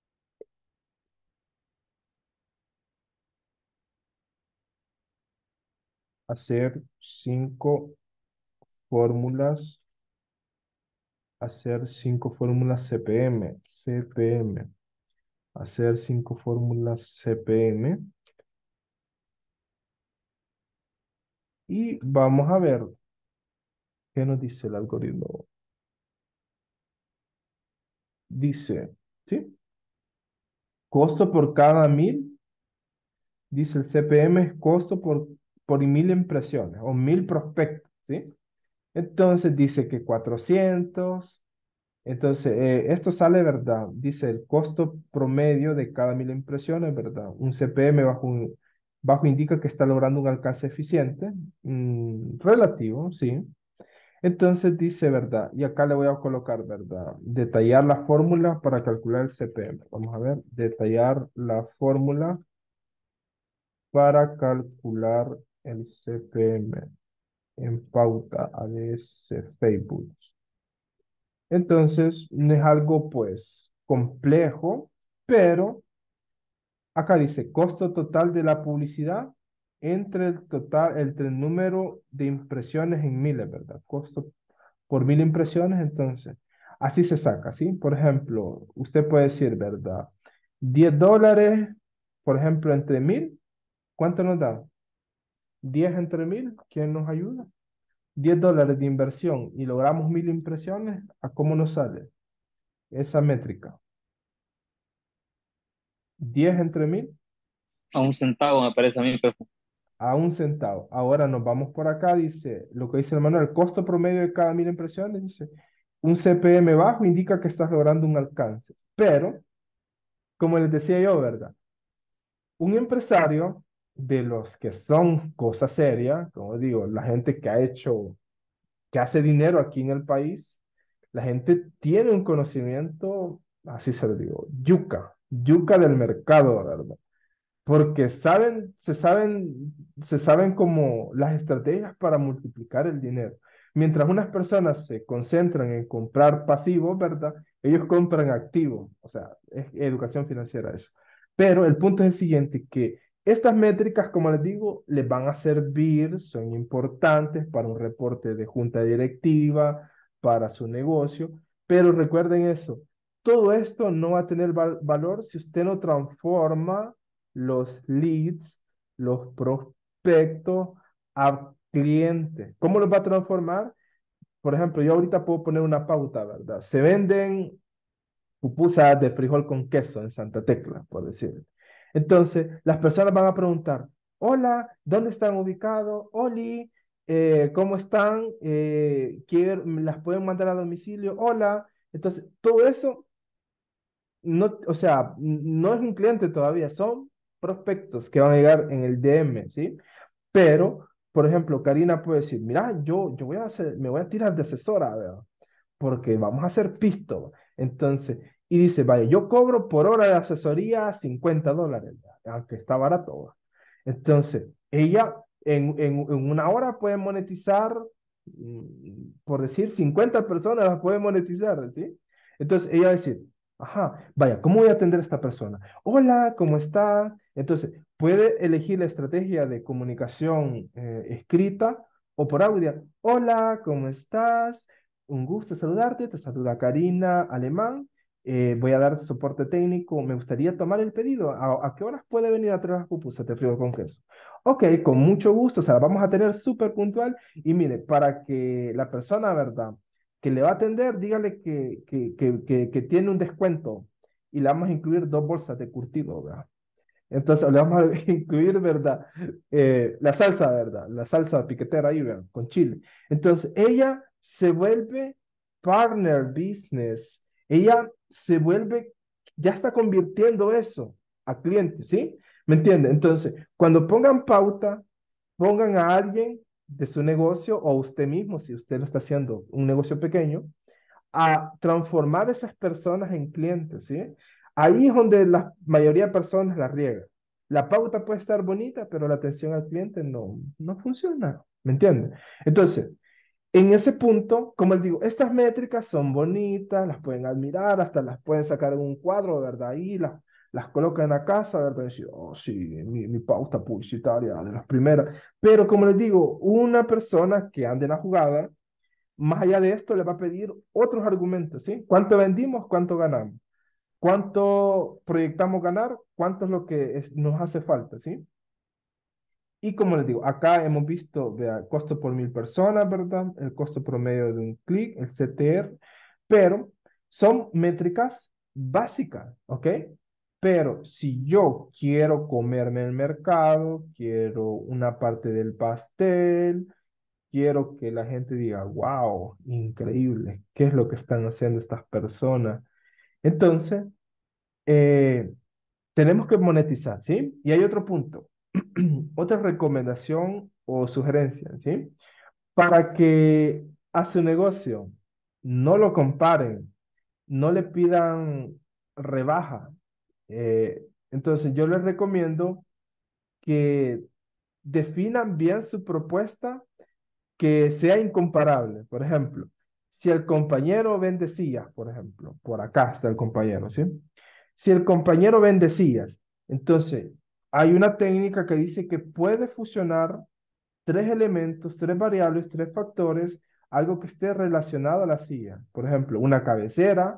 Hacer 5 fórmulas, hacer 5 fórmulas CPM, hacer 5 fórmulas CPM. Y vamos a ver qué nos dice el algoritmo. Dice, ¿sí? Costo por cada 1000, dice el CPM es costo por 1000 impresiones o 1000 prospectos, ¿sí? Entonces dice que 400. Entonces, esto sale, ¿verdad? Dice el costo promedio de cada 1000 impresiones, ¿verdad? Un CPM bajo indica que está logrando un alcance eficiente, relativo, ¿sí? Entonces dice, ¿verdad? Y acá le voy a colocar, ¿verdad? Detallar la fórmula para calcular el CPM. Vamos a ver, detallar la fórmula para calcular el CPM en pauta ADS Facebook. Entonces, no es algo, pues, complejo, pero acá dice costo total de la publicidad entre el número de impresiones en miles, ¿verdad? Costo por 1000 impresiones, entonces, así se saca, ¿sí? Por ejemplo, usted puede decir, ¿verdad? $10, por ejemplo, entre 1000, ¿cuánto nos da? 10 entre 1000, ¿quién nos ayuda? $10 de inversión y logramos 1000 impresiones, ¿a cómo nos sale esa métrica? 10 entre 1000 A un centavo me parece a mí, pero a un centavo. Ahora nos vamos por acá, dice, lo que dice el manual, costo promedio de cada 1000 impresiones, dice, un CPM bajo indica que estás logrando un alcance. Pero, como les decía yo, ¿verdad? Un empresario de los que son cosa seria, como digo, la gente que hace dinero aquí en el país, la gente tiene un conocimiento, así se lo digo, yuca del mercado, ¿verdad? Porque se saben como las estrategias para multiplicar el dinero. Mientras unas personas se concentran en comprar pasivos, ¿verdad? Ellos compran activos, o sea, es educación financiera eso. Pero el punto es el siguiente, que estas métricas, como les digo, les van a servir, son importantes para un reporte de junta directiva, para su negocio, pero recuerden eso, todo esto no va a tener valor si usted no transforma los leads, los prospectos a clientes. ¿Cómo los va a transformar? Por ejemplo, yo ahorita puedo poner una pauta, ¿verdad? Se venden pupusas de frijol con queso en Santa Tecla, por decir. Entonces, las personas van a preguntar, hola, ¿dónde están ubicados? Oli, ¿cómo están? ¿Las pueden mandar a domicilio? Hola. Entonces, todo eso no, o sea, no es un cliente todavía, son prospectos que van a llegar en el DM, ¿sí? Pero, por ejemplo, Karina puede decir, mira, yo me voy a tirar de asesora, ¿verdad? Porque vamos a hacer pisto. Entonces, y dice, vaya, yo cobro por hora de asesoría $50, aunque está barato. ¿Va? Entonces, ella en una hora puede monetizar, por decir, 50 personas las puede monetizar, ¿sí? Entonces, ella va a decir, ajá, vaya, ¿cómo voy a atender a esta persona? Hola, ¿cómo está? Entonces, puede elegir la estrategia de comunicación escrita o por audio. Hola, ¿cómo estás? Un gusto saludarte, te saluda Karina Alemán. Voy a dar soporte técnico. Me gustaría tomar el pedido. ¿A qué horas puede venir a traer las pupusas de frijol con queso? Ok, con mucho gusto. O sea, vamos a tener súper puntual. Y mire, para que la persona, ¿verdad? Que le va a atender, dígale que tiene un descuento y le vamos a incluir 2 bolsas de curtido, ¿verdad? Entonces le vamos a incluir, ¿verdad? La salsa, ¿verdad? La salsa piquetera ahí, ¿verdad? Con chile. Entonces ella se vuelve partner business. Ella se vuelve, ya está convirtiendo eso a cliente, ¿sí? ¿Me entiende? Entonces, cuando pongan pauta, pongan a alguien de su negocio o usted mismo, si usted lo está haciendo un negocio pequeño, a transformar esas personas en clientes, ¿sí? Ahí es donde la mayoría de personas la riegan. La pauta puede estar bonita, pero la atención al cliente no funciona, ¿me entiendes? Entonces, en ese punto, como les digo, estas métricas son bonitas, las pueden admirar, hasta las pueden sacar en un cuadro, ¿verdad? Ahí las colocan en la casa, ¿verdad? Y decir, oh, sí, mi pauta publicitaria de las primeras. Pero como les digo, una persona que ande en la jugada, más allá de esto, le va a pedir otros argumentos, ¿sí? ¿Cuánto vendimos? ¿Cuánto ganamos? ¿Cuánto proyectamos ganar? ¿Cuánto es lo que nos hace falta, ¿sí? Y como les digo, acá hemos visto, vea, costo por 1000 personas, ¿verdad? El costo promedio de un clic, el CTR, pero son métricas básicas, ¿ok? Pero si yo quiero comerme el mercado, quiero una parte del pastel, quiero que la gente diga, wow, increíble, ¿qué es lo que están haciendo estas personas? Entonces, eh, tenemos que monetizar, ¿sí? Y hay otro punto, otra recomendación o sugerencia, ¿sí? Para que a su negocio no lo comparen, no le pidan rebaja. Entonces, yo les recomiendo que definan bien su propuesta que sea incomparable. Por ejemplo, si el compañero vende sillas, por ejemplo, por acá está el compañero, ¿sí? Si el compañero vende sillas, entonces hay una técnica que dice que puede fusionar 3 elementos, 3 variables, 3 factores, algo que esté relacionado a la silla. Por ejemplo, una cabecera,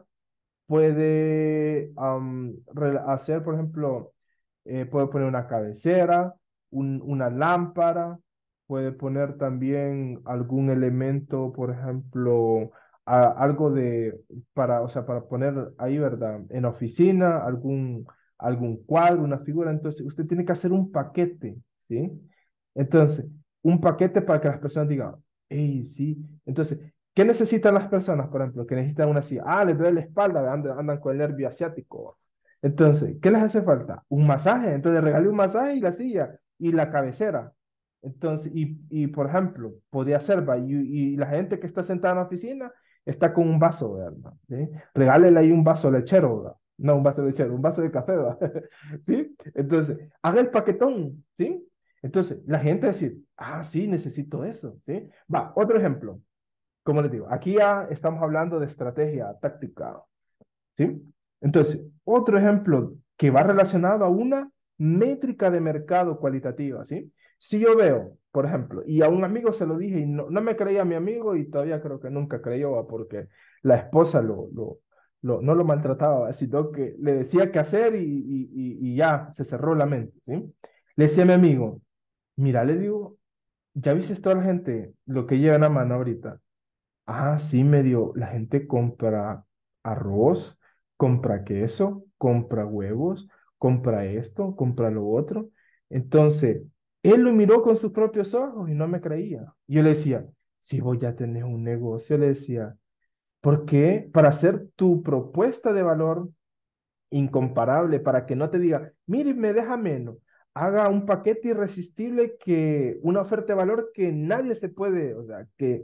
puede hacer, por ejemplo, puede poner una cabecera, una lámpara, puede poner también algún elemento, por ejemplo, algo o sea, para poner ahí, ¿verdad? En la oficina, algún cuadro, una figura. Entonces, usted tiene que hacer un paquete, ¿sí? Entonces, un paquete para que las personas digan, hey, sí. Entonces, ¿qué necesitan las personas, por ejemplo? Que necesitan una silla. Ah, les duele la espalda, andan con el nervio asiático. Entonces, ¿qué les hace falta? Un masaje. Entonces, regalé un masaje y la silla y la cabecera. Entonces, por ejemplo, podría ser, ¿va? Y la gente que está sentada en la oficina está con un vaso, ¿verdad? ¿Sí? Regálele ahí un vaso lechero, ¿verdad? No un vaso lechero, un vaso de café, ¿verdad? ¿Sí? Entonces, haga el paquetón, ¿sí? Entonces, la gente va a decir, ah, sí, necesito eso, ¿sí? Va, otro ejemplo. Como les digo, aquí ya estamos hablando de estrategia táctica, ¿sí? Entonces, otro ejemplo que va relacionado a una métrica de mercado cualitativa, ¿sí? Si yo veo, por ejemplo, y a un amigo se lo dije y no me creía mi amigo y todavía creo que nunca creyó, ¿va? Porque la esposa no lo maltrataba, sino que le decía qué hacer y ya se cerró la mente, ¿sí? Le decía a mi amigo, mira, le digo, ¿ya viste toda la gente lo que lleva en la mano ahorita? Ah, sí, medio. La gente compra arroz, compra queso, compra huevos, compra esto, compra lo otro. Entonces, él lo miró con sus propios ojos y no me creía. Yo le decía, si vos ya tenés un negocio, le decía, ¿por qué? Para hacer tu propuesta de valor incomparable, para que no te diga, mire, me deja menos. Haga un paquete irresistible, que una oferta de valor que nadie se puede, o sea, que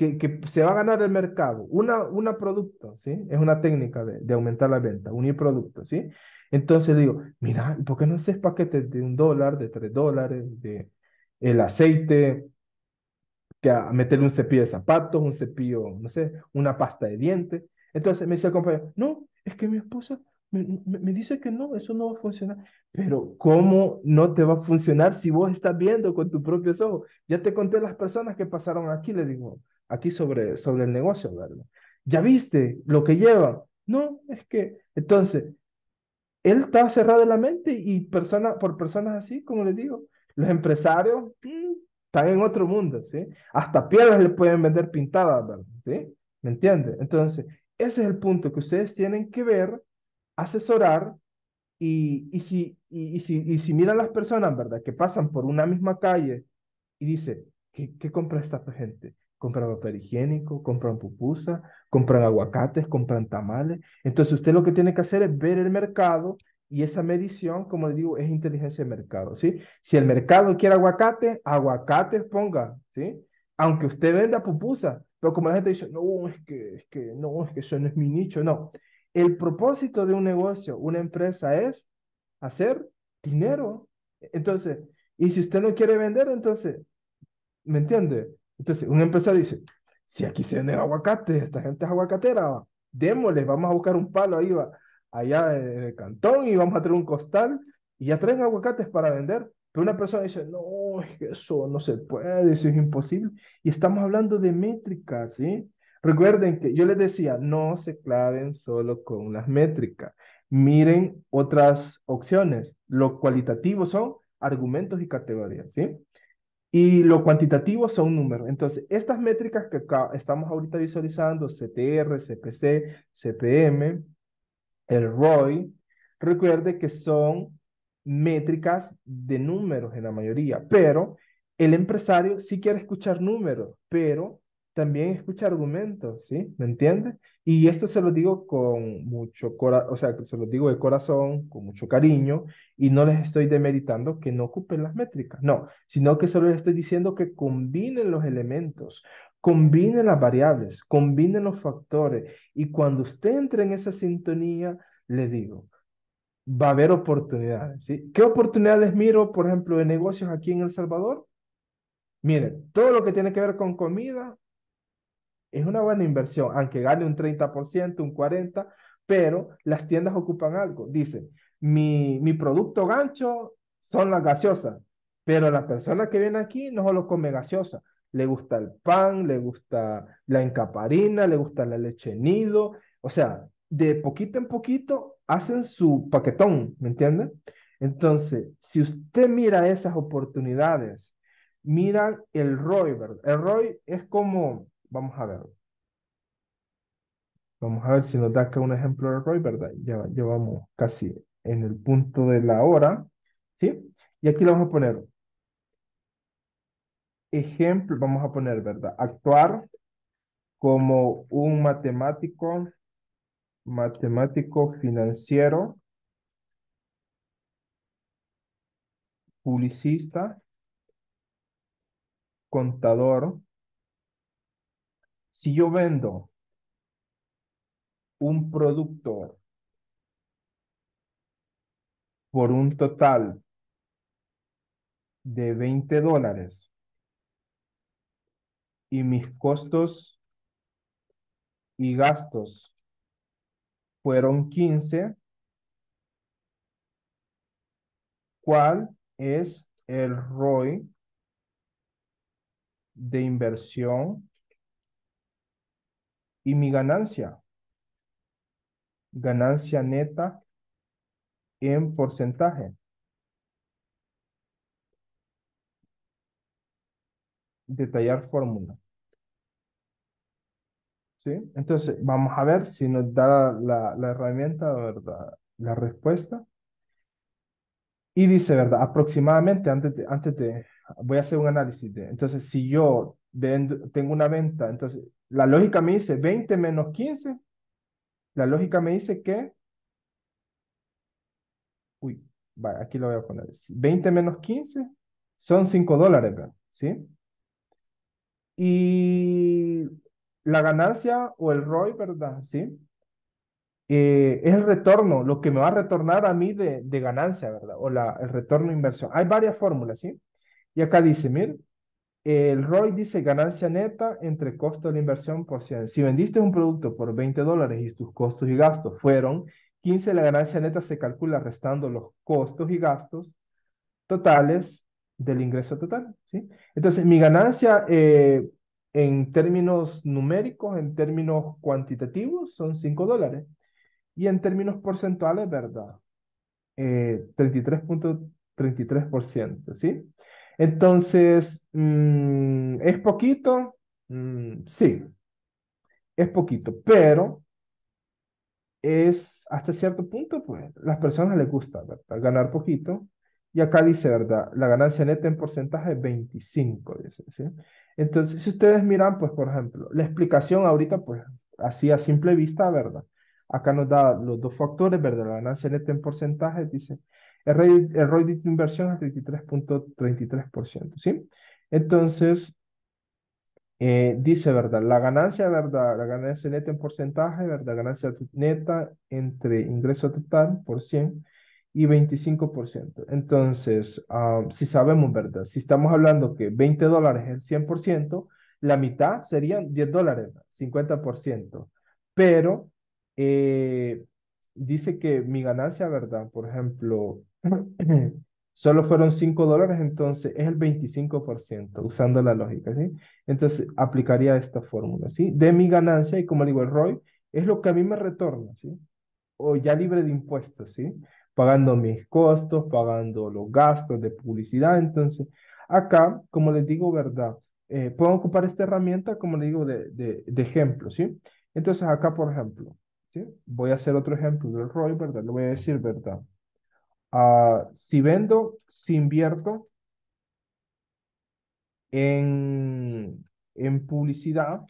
que se va a ganar el mercado, una producto, ¿sí? Es una técnica de aumentar la venta, unir productos, ¿sí? Entonces digo, mira, ¿por qué no haces paquetes de $1, de $3, de el aceite, que a meterle un cepillo de zapatos, un cepillo, no sé, una pasta de dientes? Entonces me dice el compañero, no, es que mi esposa me dice que no, eso no va a funcionar. Pero ¿cómo no te va a funcionar si vos estás viendo con tus propios ojos? Ya te conté las personas que pasaron aquí, le digo, aquí sobre el negocio, ¿verdad? ¿Ya viste lo que lleva? No, es que, entonces, él está cerrado en la mente y por personas así, como les digo, los empresarios están en otro mundo, ¿sí? Hasta piedras le pueden vender pintadas, ¿verdad? ¿Sí? ¿Me entiende? Entonces, ese es el punto que ustedes tienen que ver, asesorar y si miran las personas, ¿verdad? Que pasan por una misma calle y dice, ¿qué compra esta gente? Compran papel higiénico, compran pupusa, compran aguacates, compran tamales. Entonces usted lo que tiene que hacer es ver el mercado y esa medición, como le digo, es inteligencia de mercado, ¿sí? Si el mercado quiere aguacate, aguacates ponga, ¿sí? Aunque usted venda pupusa, pero como la gente dice, no, no, es que eso no es mi nicho, no. El propósito de un negocio, una empresa es hacer dinero. Entonces, y si usted no quiere vender, entonces ¿me entiende? Entonces, un empresario dice, si aquí se venden aguacates, esta gente es aguacatera, va, démosle, vamos a buscar un palo ahí, va, allá en el cantón y vamos a traer un costal y ya traen aguacates para vender. Pero una persona dice, no, es que eso no se puede, eso es imposible. Y estamos hablando de métricas, ¿sí? Recuerden que yo les decía, no se claven solo con las métricas. Miren otras opciones. Lo cualitativo son argumentos y categorías, ¿sí? Y lo cuantitativo son números. Entonces, estas métricas que acá estamos ahorita visualizando, CTR, CPC, CPM, el ROI, recuerde que son métricas de números en la mayoría, pero el empresario sí quiere escuchar números, pero también escucha argumentos, ¿sí? ¿Me entiende? Y esto se lo digo con mucho corazón, o sea, que se lo digo de corazón, con mucho cariño, y no les estoy demeritando que no ocupen las métricas, no, sino que solo les estoy diciendo que combinen los elementos, combinen las variables, combinen los factores, y cuando usted entre en esa sintonía, le digo, va a haber oportunidades, ¿sí? ¿Qué oportunidades miro, por ejemplo, de negocios aquí en El Salvador? Miren, todo lo que tiene que ver con comida es una buena inversión, aunque gane un 30%, un 40%, pero las tiendas ocupan algo. Dice, mi producto gancho son las gaseosas, pero la persona que viene aquí no solo come gaseosa, le gusta el pan, le gusta la encaparina, le gusta la leche nido, o sea, de poquito en poquito hacen su paquetón, ¿me entienden? Entonces, si usted mira esas oportunidades, mira el ROI, ¿verdad? El ROI es como, vamos a ver si nos da acá un ejemplo de ROI, ¿verdad? Ya vamos casi en el punto de la hora, ¿sí? Y aquí le vamos a poner ejemplo, vamos a poner, ¿verdad? Actuar como un matemático financiero, publicista, contador. Si yo vendo un producto por un total de $20 y mis costos y gastos fueron 15, ¿cuál es el ROI de inversión y mi ganancia? Ganancia neta en porcentaje. Detallar fórmula. ¿Sí? Entonces, vamos a ver si nos da la herramienta, ¿verdad? La respuesta. Y dice, ¿verdad? Aproximadamente, voy a hacer un análisis entonces, si yo tengo una venta, entonces, la lógica me dice 20 menos 15, la lógica me dice que, uy, vaya, aquí lo voy a poner, 20 menos 15 son $5, ¿verdad? ¿Sí? Y la ganancia o el ROI, ¿verdad? ¿Sí? Es el retorno, lo que me va a retornar a mí de ganancia, ¿verdad? O el retorno de inversión. Hay varias fórmulas, ¿sí? Y acá dice, mire, el ROI dice ganancia neta entre costo de la inversión por 100. Si vendiste un producto por $20 y tus costos y gastos fueron 15, la ganancia neta se calcula restando los costos y gastos totales del ingreso total, ¿sí? Entonces, mi ganancia en términos numéricos, en términos cuantitativos, son $5. Y en términos porcentuales, ¿verdad? 33.33%, ¿sí? Entonces, ¿es poquito? Sí, es poquito, pero es hasta cierto punto, pues, las personas les gusta, ¿verdad? Ganar poquito. Y acá dice, ¿verdad? La ganancia neta en porcentaje es 25, dice, ¿sí? Entonces, si ustedes miran, pues, por ejemplo, la explicación ahorita, pues, así a simple vista, ¿verdad? Acá nos da los dos factores, ¿verdad? La ganancia neta en porcentaje, dice, el ROI de tu inversión es 33.33%, ¿sí? Entonces, dice, ¿verdad? La ganancia, ¿verdad? La ganancia neta en porcentaje, ¿verdad? Ganancia neta entre ingreso total por 100 y 25%. Entonces, si sabemos, ¿verdad? Si estamos hablando que $20 es el 100%, la mitad serían $10, 50%. Pero dice que mi ganancia, ¿verdad? Por ejemplo, solo fueron $5, entonces es el 25%, usando la lógica, ¿sí? Entonces, aplicaría esta fórmula, ¿sí? De mi ganancia, y como le digo, el ROI es lo que a mí me retorna, ¿sí? O ya libre de impuestos, ¿sí? Pagando mis costos, pagando los gastos de publicidad. Entonces, acá, como les digo, ¿verdad? Puedo ocupar esta herramienta, como les digo, de ejemplo, ¿sí? Entonces, acá, por ejemplo, ¿sí? Voy a hacer otro ejemplo del ROI, ¿verdad? Le voy a decir, ¿verdad? Si vendo, si invierto en publicidad.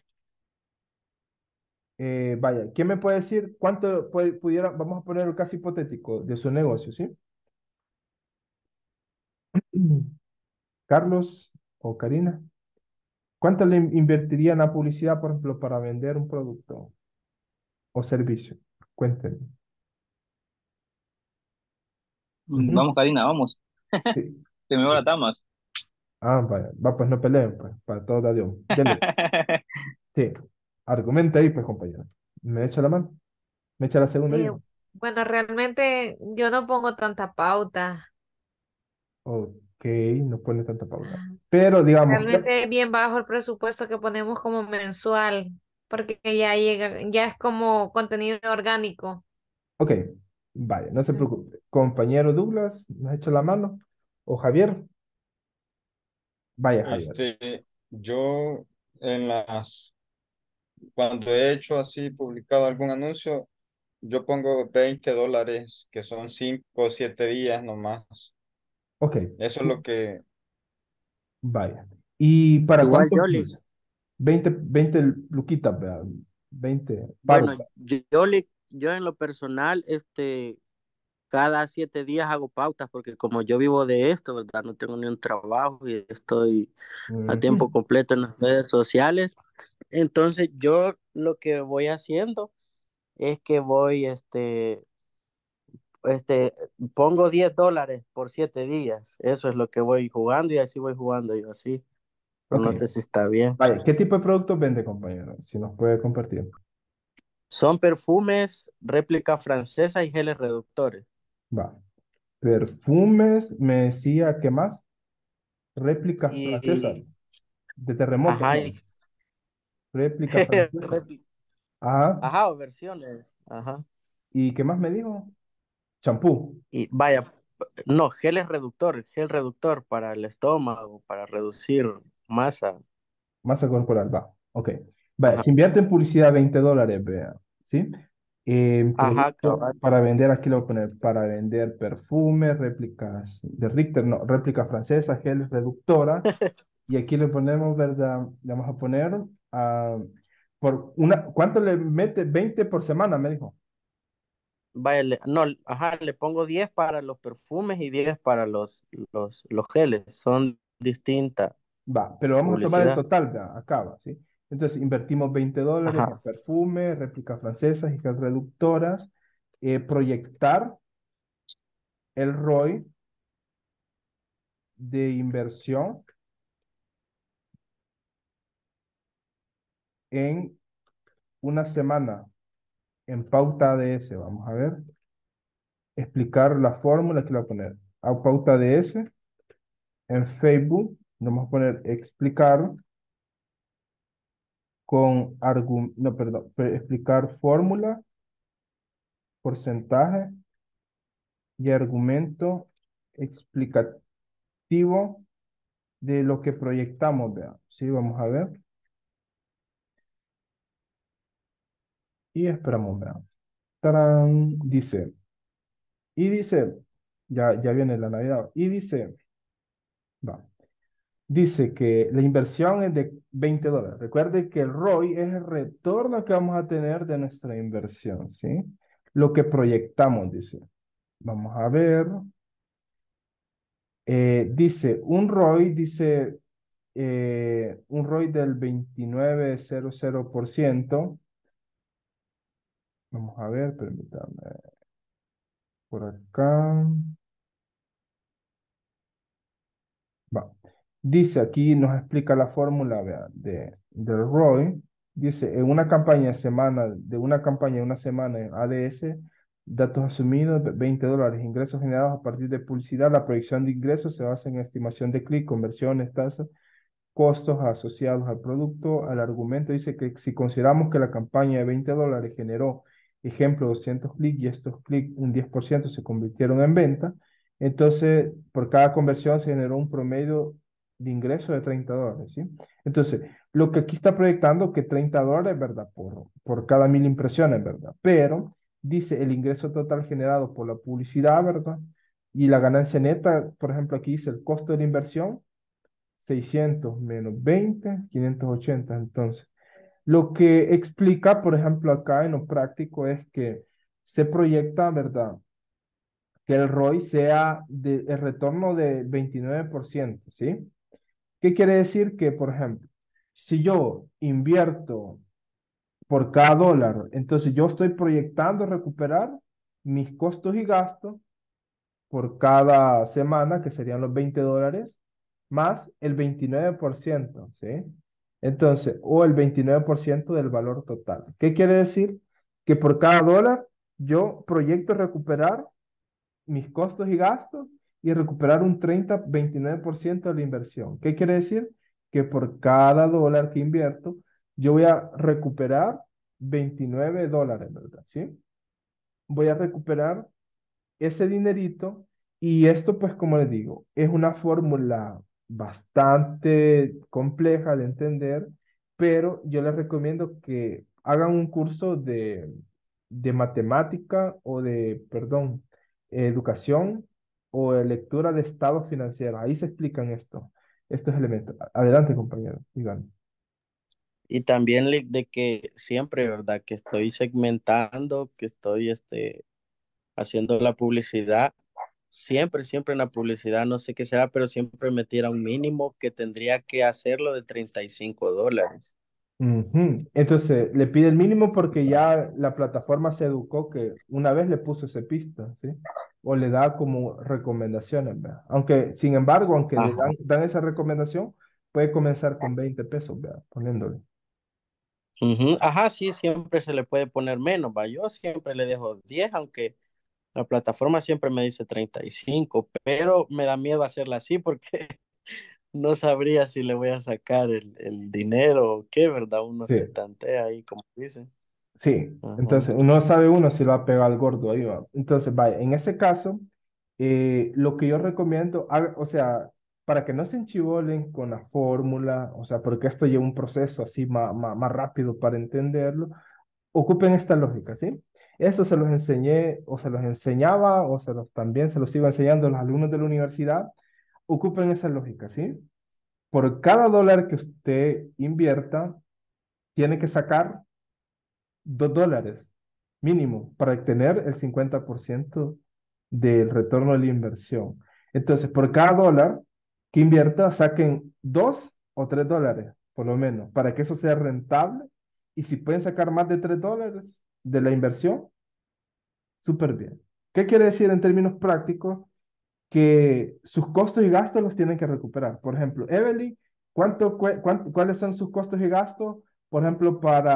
Vaya, ¿quién me puede decir cuánto pudiera, vamos a poner el caso hipotético de su negocio, ¿sí? Carlos o Karina, ¿cuánto le invertirían a publicidad, por ejemplo, para vender un producto o servicio? Cuéntenme. Ujú. Vamos, Karina, vamos. Sí, Se me va las sí. damas. Vaya, va, pues no peleen, pues, para todo da Dios. Dele, sí, argumente ahí, pues, compañero. ¿Me echa la mano? ¿Me echa la segunda Eh, yo? bueno, realmente yo no pongo tanta pauta. Ok, no pone tanta pauta. Pero, digamos, Realmente es bien bajo el presupuesto que ponemos como mensual, porque ya llega, ya es como contenido orgánico. ok, vaya, no se Mm. preocupe. Compañero Douglas, ¿me echa la mano? ¿O Javier? Vaya, Javier. Yo en cuando he hecho así, publicado algún anuncio, yo pongo $20, que son 5 o 7 días nomás. Ok, Eso es sí, lo que, vaya. ¿Y para Igual, cuántos Yoli. días? 20 luquitas, ¿verdad? 20 Bueno, pautas. yo en lo personal, cada 7 días hago pautas porque como yo vivo de esto, ¿verdad? No tengo ni un trabajo y estoy a Ujú. tiempo completo en las redes sociales. Entonces yo lo que voy haciendo es que este, pongo $10 por 7 días. Eso es lo que voy jugando y así voy jugando yo así. Pero Ok, no sé si está bien. vaya, ¿qué tipo de productos vende, compañero? Si nos puede compartir. Son perfumes, réplica francesa y geles reductores. Va. Perfumes, me decía, ¿qué más? Réplicas francesas Y, de terremoto, ajá, no. Réplica francesa. répli- Ajá. ajá, o versiones. Ajá. ¿Y qué más me dijo? Champú. Y vaya, no, gel reductor para el estómago, para reducir masa. Masa corporal, va. Ok. Vaya, Ajá, si invierte en publicidad $20, vea, ¿sí? ajá, Producto cabal. para vender, aquí lo voy a poner, para vender perfumes, réplicas de Richter, no, réplica francesa, gel reductora. Y aquí le ponemos, ¿verdad? Le vamos a poner, ¿cuánto le mete? 20 por semana, me dijo. Vaya, no, ajá, le pongo 10 para los perfumes y 10 para los geles. Son distintas. Va, pero vamos a tomar el Publicidad. total, vea, acá va, ¿sí? Entonces, invertimos $20 en Ajá. perfume, réplicas francesas y gel reductoras, proyectar el ROI de inversión en una semana en pauta ADS. Vamos a ver, explicar la fórmula que le voy a poner a pauta ADS en Facebook. Vamos a poner explicar con no, perdón, explicar fórmula, porcentaje y argumento explicativo de lo que proyectamos, vean. Sí, vamos a ver. Y esperamos, vean. ¡Tarán! Dice, ya viene la Navidad. Y dice, va. Dice que la inversión es de $20. Recuerde que el ROI es el retorno que vamos a tener de nuestra inversión, ¿sí? Lo que proyectamos, dice. Vamos a ver. Dice, un ROI del 29,00%. Vamos a ver, permítame. Por acá. Va. Dice aquí, nos explica la fórmula, vea, del ROI. Dice, en una campaña de una semana en ADS, datos asumidos, $20, ingresos generados a partir de publicidad. La proyección de ingresos se basa en estimación de clic, conversiones, tasas, costos asociados al producto. Al argumento dice que si consideramos que la campaña de $20 generó, ejemplo, 200 clics y estos clics, un 10% se convirtieron en venta, entonces por cada conversión se generó un promedio de ingreso de $30, ¿sí? Entonces, lo que aquí está proyectando que $30, ¿verdad? Por cada 1000 impresiones, ¿verdad? Pero dice el ingreso total generado por la publicidad, ¿verdad? Y la ganancia neta, por ejemplo, aquí dice el costo de la inversión, 600 menos 20, 580. Entonces, lo que explica, por ejemplo, acá en lo práctico es que se proyecta, ¿verdad? Que el ROI sea el retorno de 29%, ¿sí? ¿Qué quiere decir? Que, por ejemplo, si yo invierto por cada dólar, entonces yo estoy proyectando recuperar mis costos y gastos por cada semana, que serían los $20, más el 29%, ¿sí? Entonces, o el 29% del valor total. ¿Qué quiere decir? Que por cada dólar yo proyecto recuperar mis costos y gastos y recuperar un 29% de la inversión. ¿Qué quiere decir? Que por cada dólar que invierto, yo voy a recuperar $29, ¿verdad? ¿Sí? Voy a recuperar ese dinerito y esto, pues, como les digo, es una fórmula bastante compleja de entender, pero yo les recomiendo que hagan un curso de matemática o perdón, educación o de lectura de estados financieros. Ahí se explican estos elementos. Adelante, compañero, digan. Y también de que siempre, ¿verdad? Que estoy segmentando, que estoy haciendo la publicidad. Siempre en la publicidad, no sé qué será, pero siempre me tira un mínimo que tendría que hacerlo de $35. Ujú. Entonces, le pide el mínimo porque ya la plataforma se educó que una vez le puso esa pista, ¿sí? O le da como recomendaciones, ¿verdad? Aunque, sin embargo, aunque le Ajá. dan esa recomendación, puede comenzar con 20 pesos, ¿verdad? Poniéndole. Ujú. Ajá, sí, siempre se le puede poner menos, va. Yo siempre le dejo 10, aunque la plataforma siempre me dice 35, pero me da miedo hacerla así porque no sabría si le voy a sacar el dinero o qué, ¿verdad? Uno se Sí. tantea ahí, como dicen. Sí, Ajá. entonces uno sabe uno si lo va a pegar al gordo ahí va. Entonces, vaya, en ese caso, lo que yo recomiendo, o sea, para que no se enchivolen con la fórmula, o sea, porque esto lleva un proceso así más rápido para entenderlo, ocupen esta lógica, ¿sí? Esto se los enseñé, o se los enseñaba, o también se los sigo enseñando a los alumnos de la universidad. Ocupen esa lógica, ¿sí? Por cada dólar que usted invierta, tiene que sacar $2 mínimo para tener el 50% del retorno de la inversión. Entonces, por cada dólar que invierta, saquen 2 o $3, por lo menos, para que eso sea rentable. Y si pueden sacar más de $3 de la inversión, súper bien. ¿Qué quiere decir en términos prácticos? Que sus costos y gastos los tienen que recuperar. Por ejemplo, Evelyn, ¿cuáles son sus costos y gastos? Por ejemplo,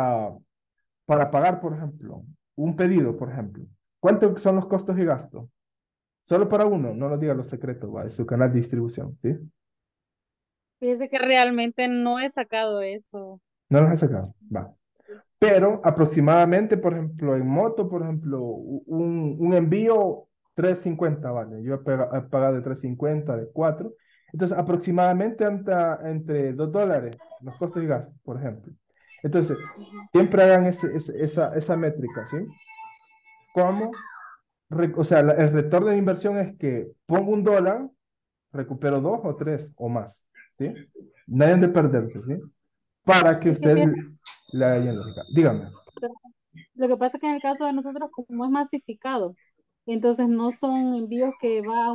para pagar, por ejemplo, un pedido, por ejemplo. ¿Cuántos son los costos y gastos? Solo para uno, no lo diga los secretos, va, es su canal de distribución, ¿sí? Fíjese que realmente no he sacado eso. No los he sacado, va. Pero aproximadamente, por ejemplo, en moto, por ejemplo, un envío 350, ¿vale? Yo he pagado de 350, de 4. Entonces, aproximadamente entre $2 los costos y gastos, por ejemplo. Entonces, siempre hagan esa métrica, ¿sí? ¿Cómo? O sea, el retorno de inversión es que pongo $1, recupero 2 o 3 o más, ¿sí? Nadie han de perderse, ¿sí? Para que Es que ustedes le hayan lógica. Dígame. lo que pasa es que en el caso de nosotros, como es masificado, entonces no son envíos que va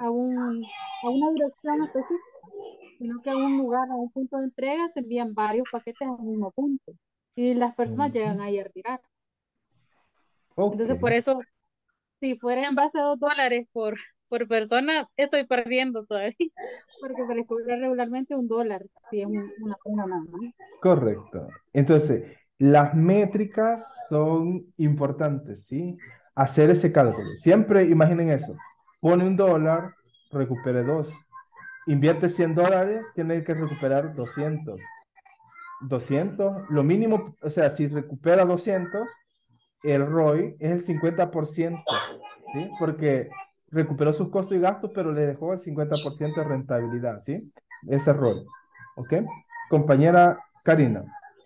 a una dirección específica, sino que a un lugar, a un punto de entrega, se envían varios paquetes al mismo punto y las personas llegan Ujú. ahí a retirar. Ok, Entonces, por eso, si fuera en base a $2 por persona, estoy perdiendo todavía, porque se les cobra regularmente $1, si es una nada más. correcto. Entonces, las métricas son importantes, ¿sí? Hacer ese cálculo. Siempre imaginen eso. Pone $1, recupere 2. Invierte $100, tiene que recuperar 200. 200, lo mínimo, o sea, si recupera 200, el ROI es el 50%, ¿sí? Porque recuperó sus costos y gastos, pero le dejó el 50% de rentabilidad, ¿sí? Ese ROI, ¿ok? Compañera Karina,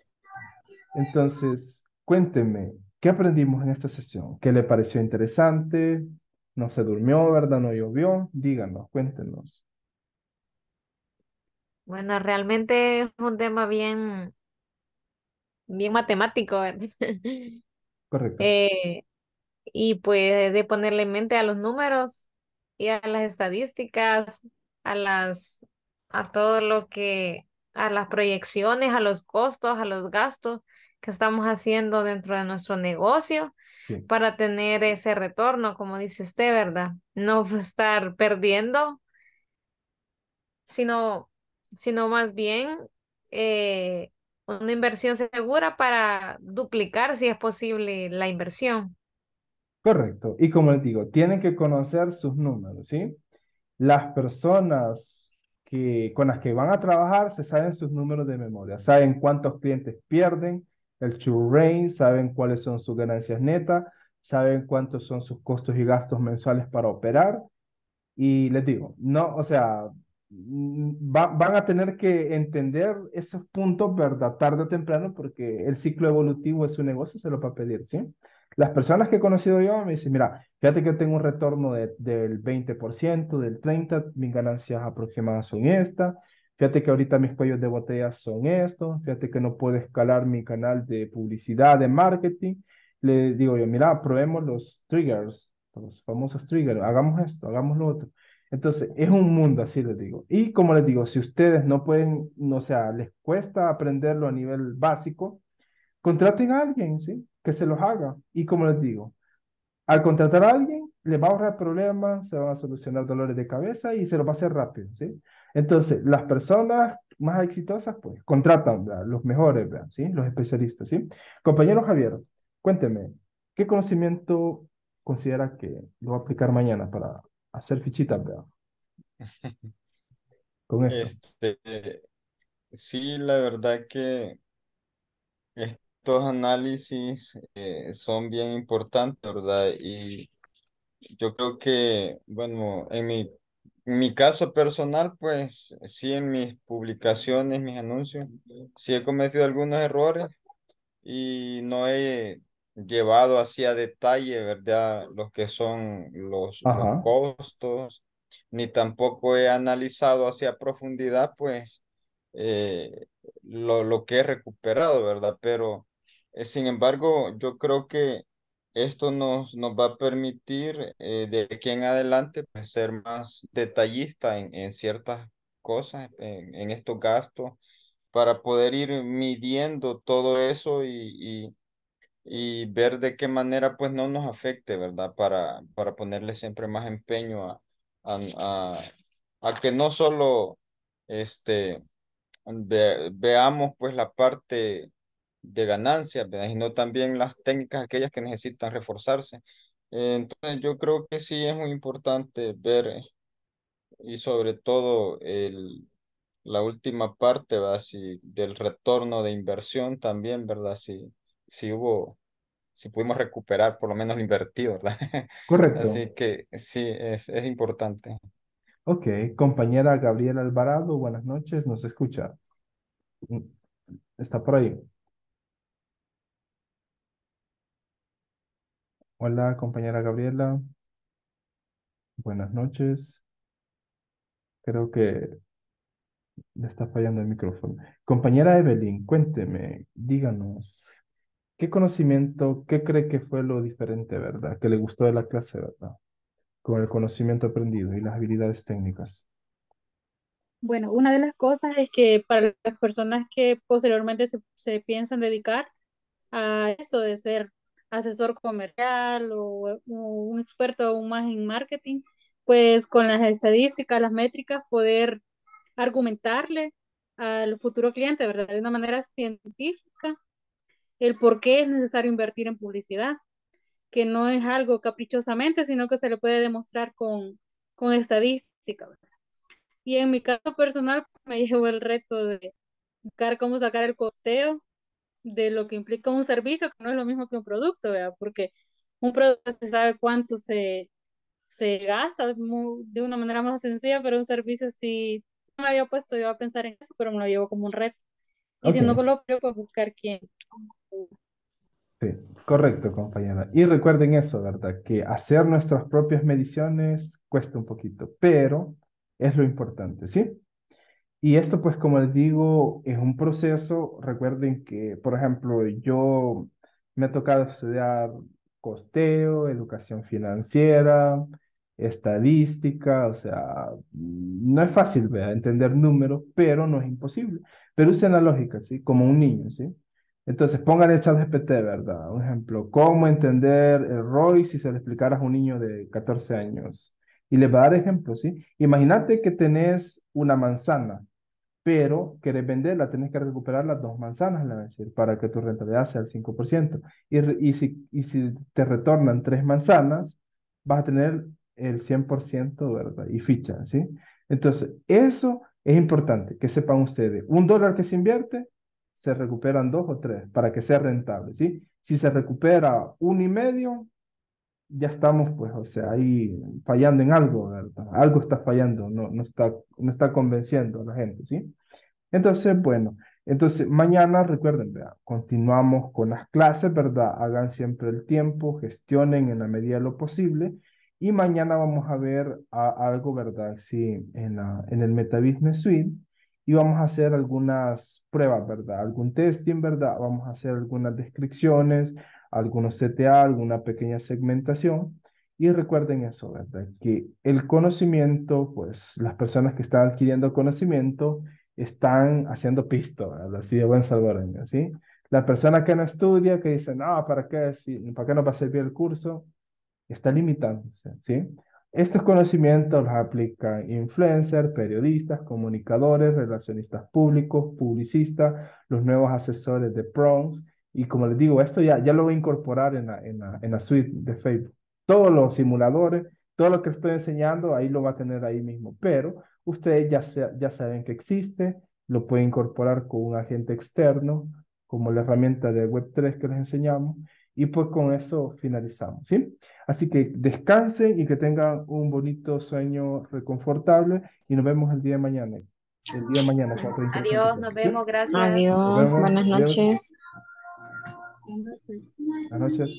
entonces, cuénteme, ¿qué aprendimos en esta sesión? ¿Qué le pareció interesante? ¿No se durmió, verdad? ¿No llovió? Díganos, cuéntenos. Bueno, realmente es un tema bien matemático, ¿verdad? Correcto. Eh, y pues de ponerle mente a los números y a las estadísticas, a a todo lo a las proyecciones, a los costos, a los gastos que estamos haciendo dentro de nuestro negocio Sí, para tener ese retorno, como dice usted, ¿verdad? No estar perdiendo, sino, sino más bien eh, una inversión segura para duplicar, si es posible, la inversión. correcto. Y como les digo, tienen que conocer sus números, ¿sí? Las personas con las que van a trabajar se saben sus números de memoria, saben cuántos clientes pierden, el churn rate, saben cuáles son sus ganancias netas, saben cuántos son sus costos y gastos mensuales para operar. Y les digo, no, o sea, van a tener que entender esos puntos, ¿verdad? Tarde o temprano, porque el ciclo evolutivo de su negocio se lo va a pedir, ¿sí? Las personas que he conocido yo me dicen, mira, fíjate que tengo un retorno del 20%, del 30%, mis ganancias aproximadas son estas, fíjate que ahorita mis cuellos de botella son estos, fíjate que no puedo escalar mi canal de publicidad, de marketing. Le digo yo, mira, probemos los triggers, los famosos triggers, hagamos esto, hagamos lo otro. Entonces, es un mundo, así les digo. Y como les digo, si ustedes no pueden, o sea, les cuesta aprenderlo a nivel básico, contraten a alguien, ¿sí? Que se los haga. Y como les digo, al contratar a alguien, les va a ahorrar problemas, se van a solucionar dolores de cabeza y se lo va a hacer rápido, ¿sí? Entonces, las personas más exitosas, pues, contratan, ¿verdad? Los mejores, ¿verdad? ¿Sí? Los especialistas, ¿sí? Compañero Javier, cuénteme, ¿qué conocimiento considera que lo va a aplicar mañana para hacer fichitas, ¿verdad? Con esto. Sí, la verdad que estos análisis son bien importantes, ¿verdad? Y yo creo que, bueno, en mi caso personal, pues sí, en mis publicaciones, mis anuncios, sí he cometido algunos errores y no he llevado así a detalle, ¿verdad? Los que son los Ajá, costos, ni tampoco he analizado hacia profundidad, pues, lo que he recuperado, ¿verdad? Pero, sin embargo, yo creo que esto nos va a permitir de aquí en adelante pues, ser más detallista en ciertas cosas, en estos gastos para poder ir midiendo todo eso y ver de qué manera pues no nos afecte, ¿verdad? Para ponerle siempre más empeño a, a, a que no solo este, veamos pues la parte de ganancias, ¿verdad? Sino también las técnicas aquellas que necesitan reforzarse. Entonces yo creo que sí es muy importante ver y sobre todo la última parte, ¿verdad? Si, del retorno de inversión también, ¿verdad? Si hubo, si pudimos recuperar por lo menos lo invertido, ¿verdad? Correcto. Así que sí, es importante. Ok, compañera Gabriela Alvarado, buenas noches, ¿nos escucha? Mm, ¿Está por ahí? Hola, compañera Gabriela, buenas noches. Creo que le está fallando el micrófono. Compañera Evelyn, cuénteme, díganos, ¿qué conocimiento, qué cree que fue lo diferente, verdad? Que le gustó de la clase, ¿verdad? Con el conocimiento aprendido y las habilidades técnicas. Bueno, una de las cosas es que para las personas que posteriormente se piensan dedicar a esto de ser asesor comercial o un experto aún más en marketing, pues con las estadísticas, las métricas, poder argumentarle al futuro cliente, ¿verdad? De una manera científica, el por qué es necesario invertir en publicidad, que no es algo caprichosamente, sino que se le puede demostrar con estadística, ¿verdad? Y en mi caso personal, me llevo el reto de buscar cómo sacar el costeo de lo que implica un servicio, que no es lo mismo que un producto, ¿verdad? Porque un producto se sabe cuánto se gasta de una manera más sencilla, pero un servicio sí, no me había puesto yo a pensar en eso, pero me lo llevo como un reto. Y Ok, si no lo creo, pues buscar quién. sí, correcto, compañera. Y recuerden eso, ¿verdad? Que hacer nuestras propias mediciones cuesta un poquito, pero es lo importante, ¿sí? Y esto, pues, como les digo, es un proceso. Recuerden que, por ejemplo, yo me ha tocado estudiar costeo, educación financiera, estadística, o sea, no es fácil, ¿verdad? Entender números, pero no es imposible. Pero usen la lógica, ¿sí? Como un niño, ¿sí? Entonces, pónganle ChatGPT, ¿verdad? Un ejemplo, ¿cómo entender el ROI si se lo explicaras a un niño de 14 años? Y le va a dar ejemplos, ¿sí? Imagínate que tenés una manzana pero querés venderla, tenés que recuperar las dos manzanas, le va a decir, para que tu rentabilidad sea el 5%. Y si te retornan tres manzanas, vas a tener el 100%, ¿verdad? Y ficha, ¿sí? Entonces, eso es importante, que sepan ustedes. $1 que se invierte, se recuperan dos o tres, para que sea rentable, ¿sí? Si se recupera 1,5, ya estamos, pues, o sea, ahí fallando en algo, ¿verdad? Algo está fallando, no está convenciendo a la gente, ¿sí? Entonces, bueno, entonces mañana recuerden, vea, continuamos con las clases, ¿verdad? Hagan siempre el tiempo, gestionen en la medida de lo posible y mañana vamos a ver algo, ¿verdad? Sí, en el Meta Business Suite y vamos a hacer algunas pruebas, ¿verdad? Algún testing, ¿verdad? Vamos a hacer algunas descripciones, algunos CTA, alguna pequeña segmentación. Y recuerden eso, ¿verdad? Que el conocimiento, pues las personas que están adquiriendo conocimiento, están haciendo pisto, ¿verdad? Así de buen salvadoreño, ¿sí? La persona que no estudia, que dice, no, ¿para qué? ¿Para qué nos va a servir el curso? Está limitándose, ¿sí? Estos conocimientos los aplican influencers, periodistas, comunicadores, relacionistas públicos, publicistas, los nuevos asesores de prompts, y como les digo, esto ya lo voy a incorporar en la suite de Facebook. Todos los simuladores, todo lo que estoy enseñando, ahí lo va a tener ahí mismo, pero ustedes ya saben que existe, lo pueden incorporar con un agente externo, como la herramienta de Web3 que les enseñamos, y pues con eso finalizamos, ¿sí? Así que descansen y que tengan un bonito sueño reconfortable y nos vemos el día de mañana. El día de mañana con otra interesante Adiós, clase, nos ¿sí? vemos, gracias. Nos Adiós, vemos. buenas Adiós. noches. Buenas noches.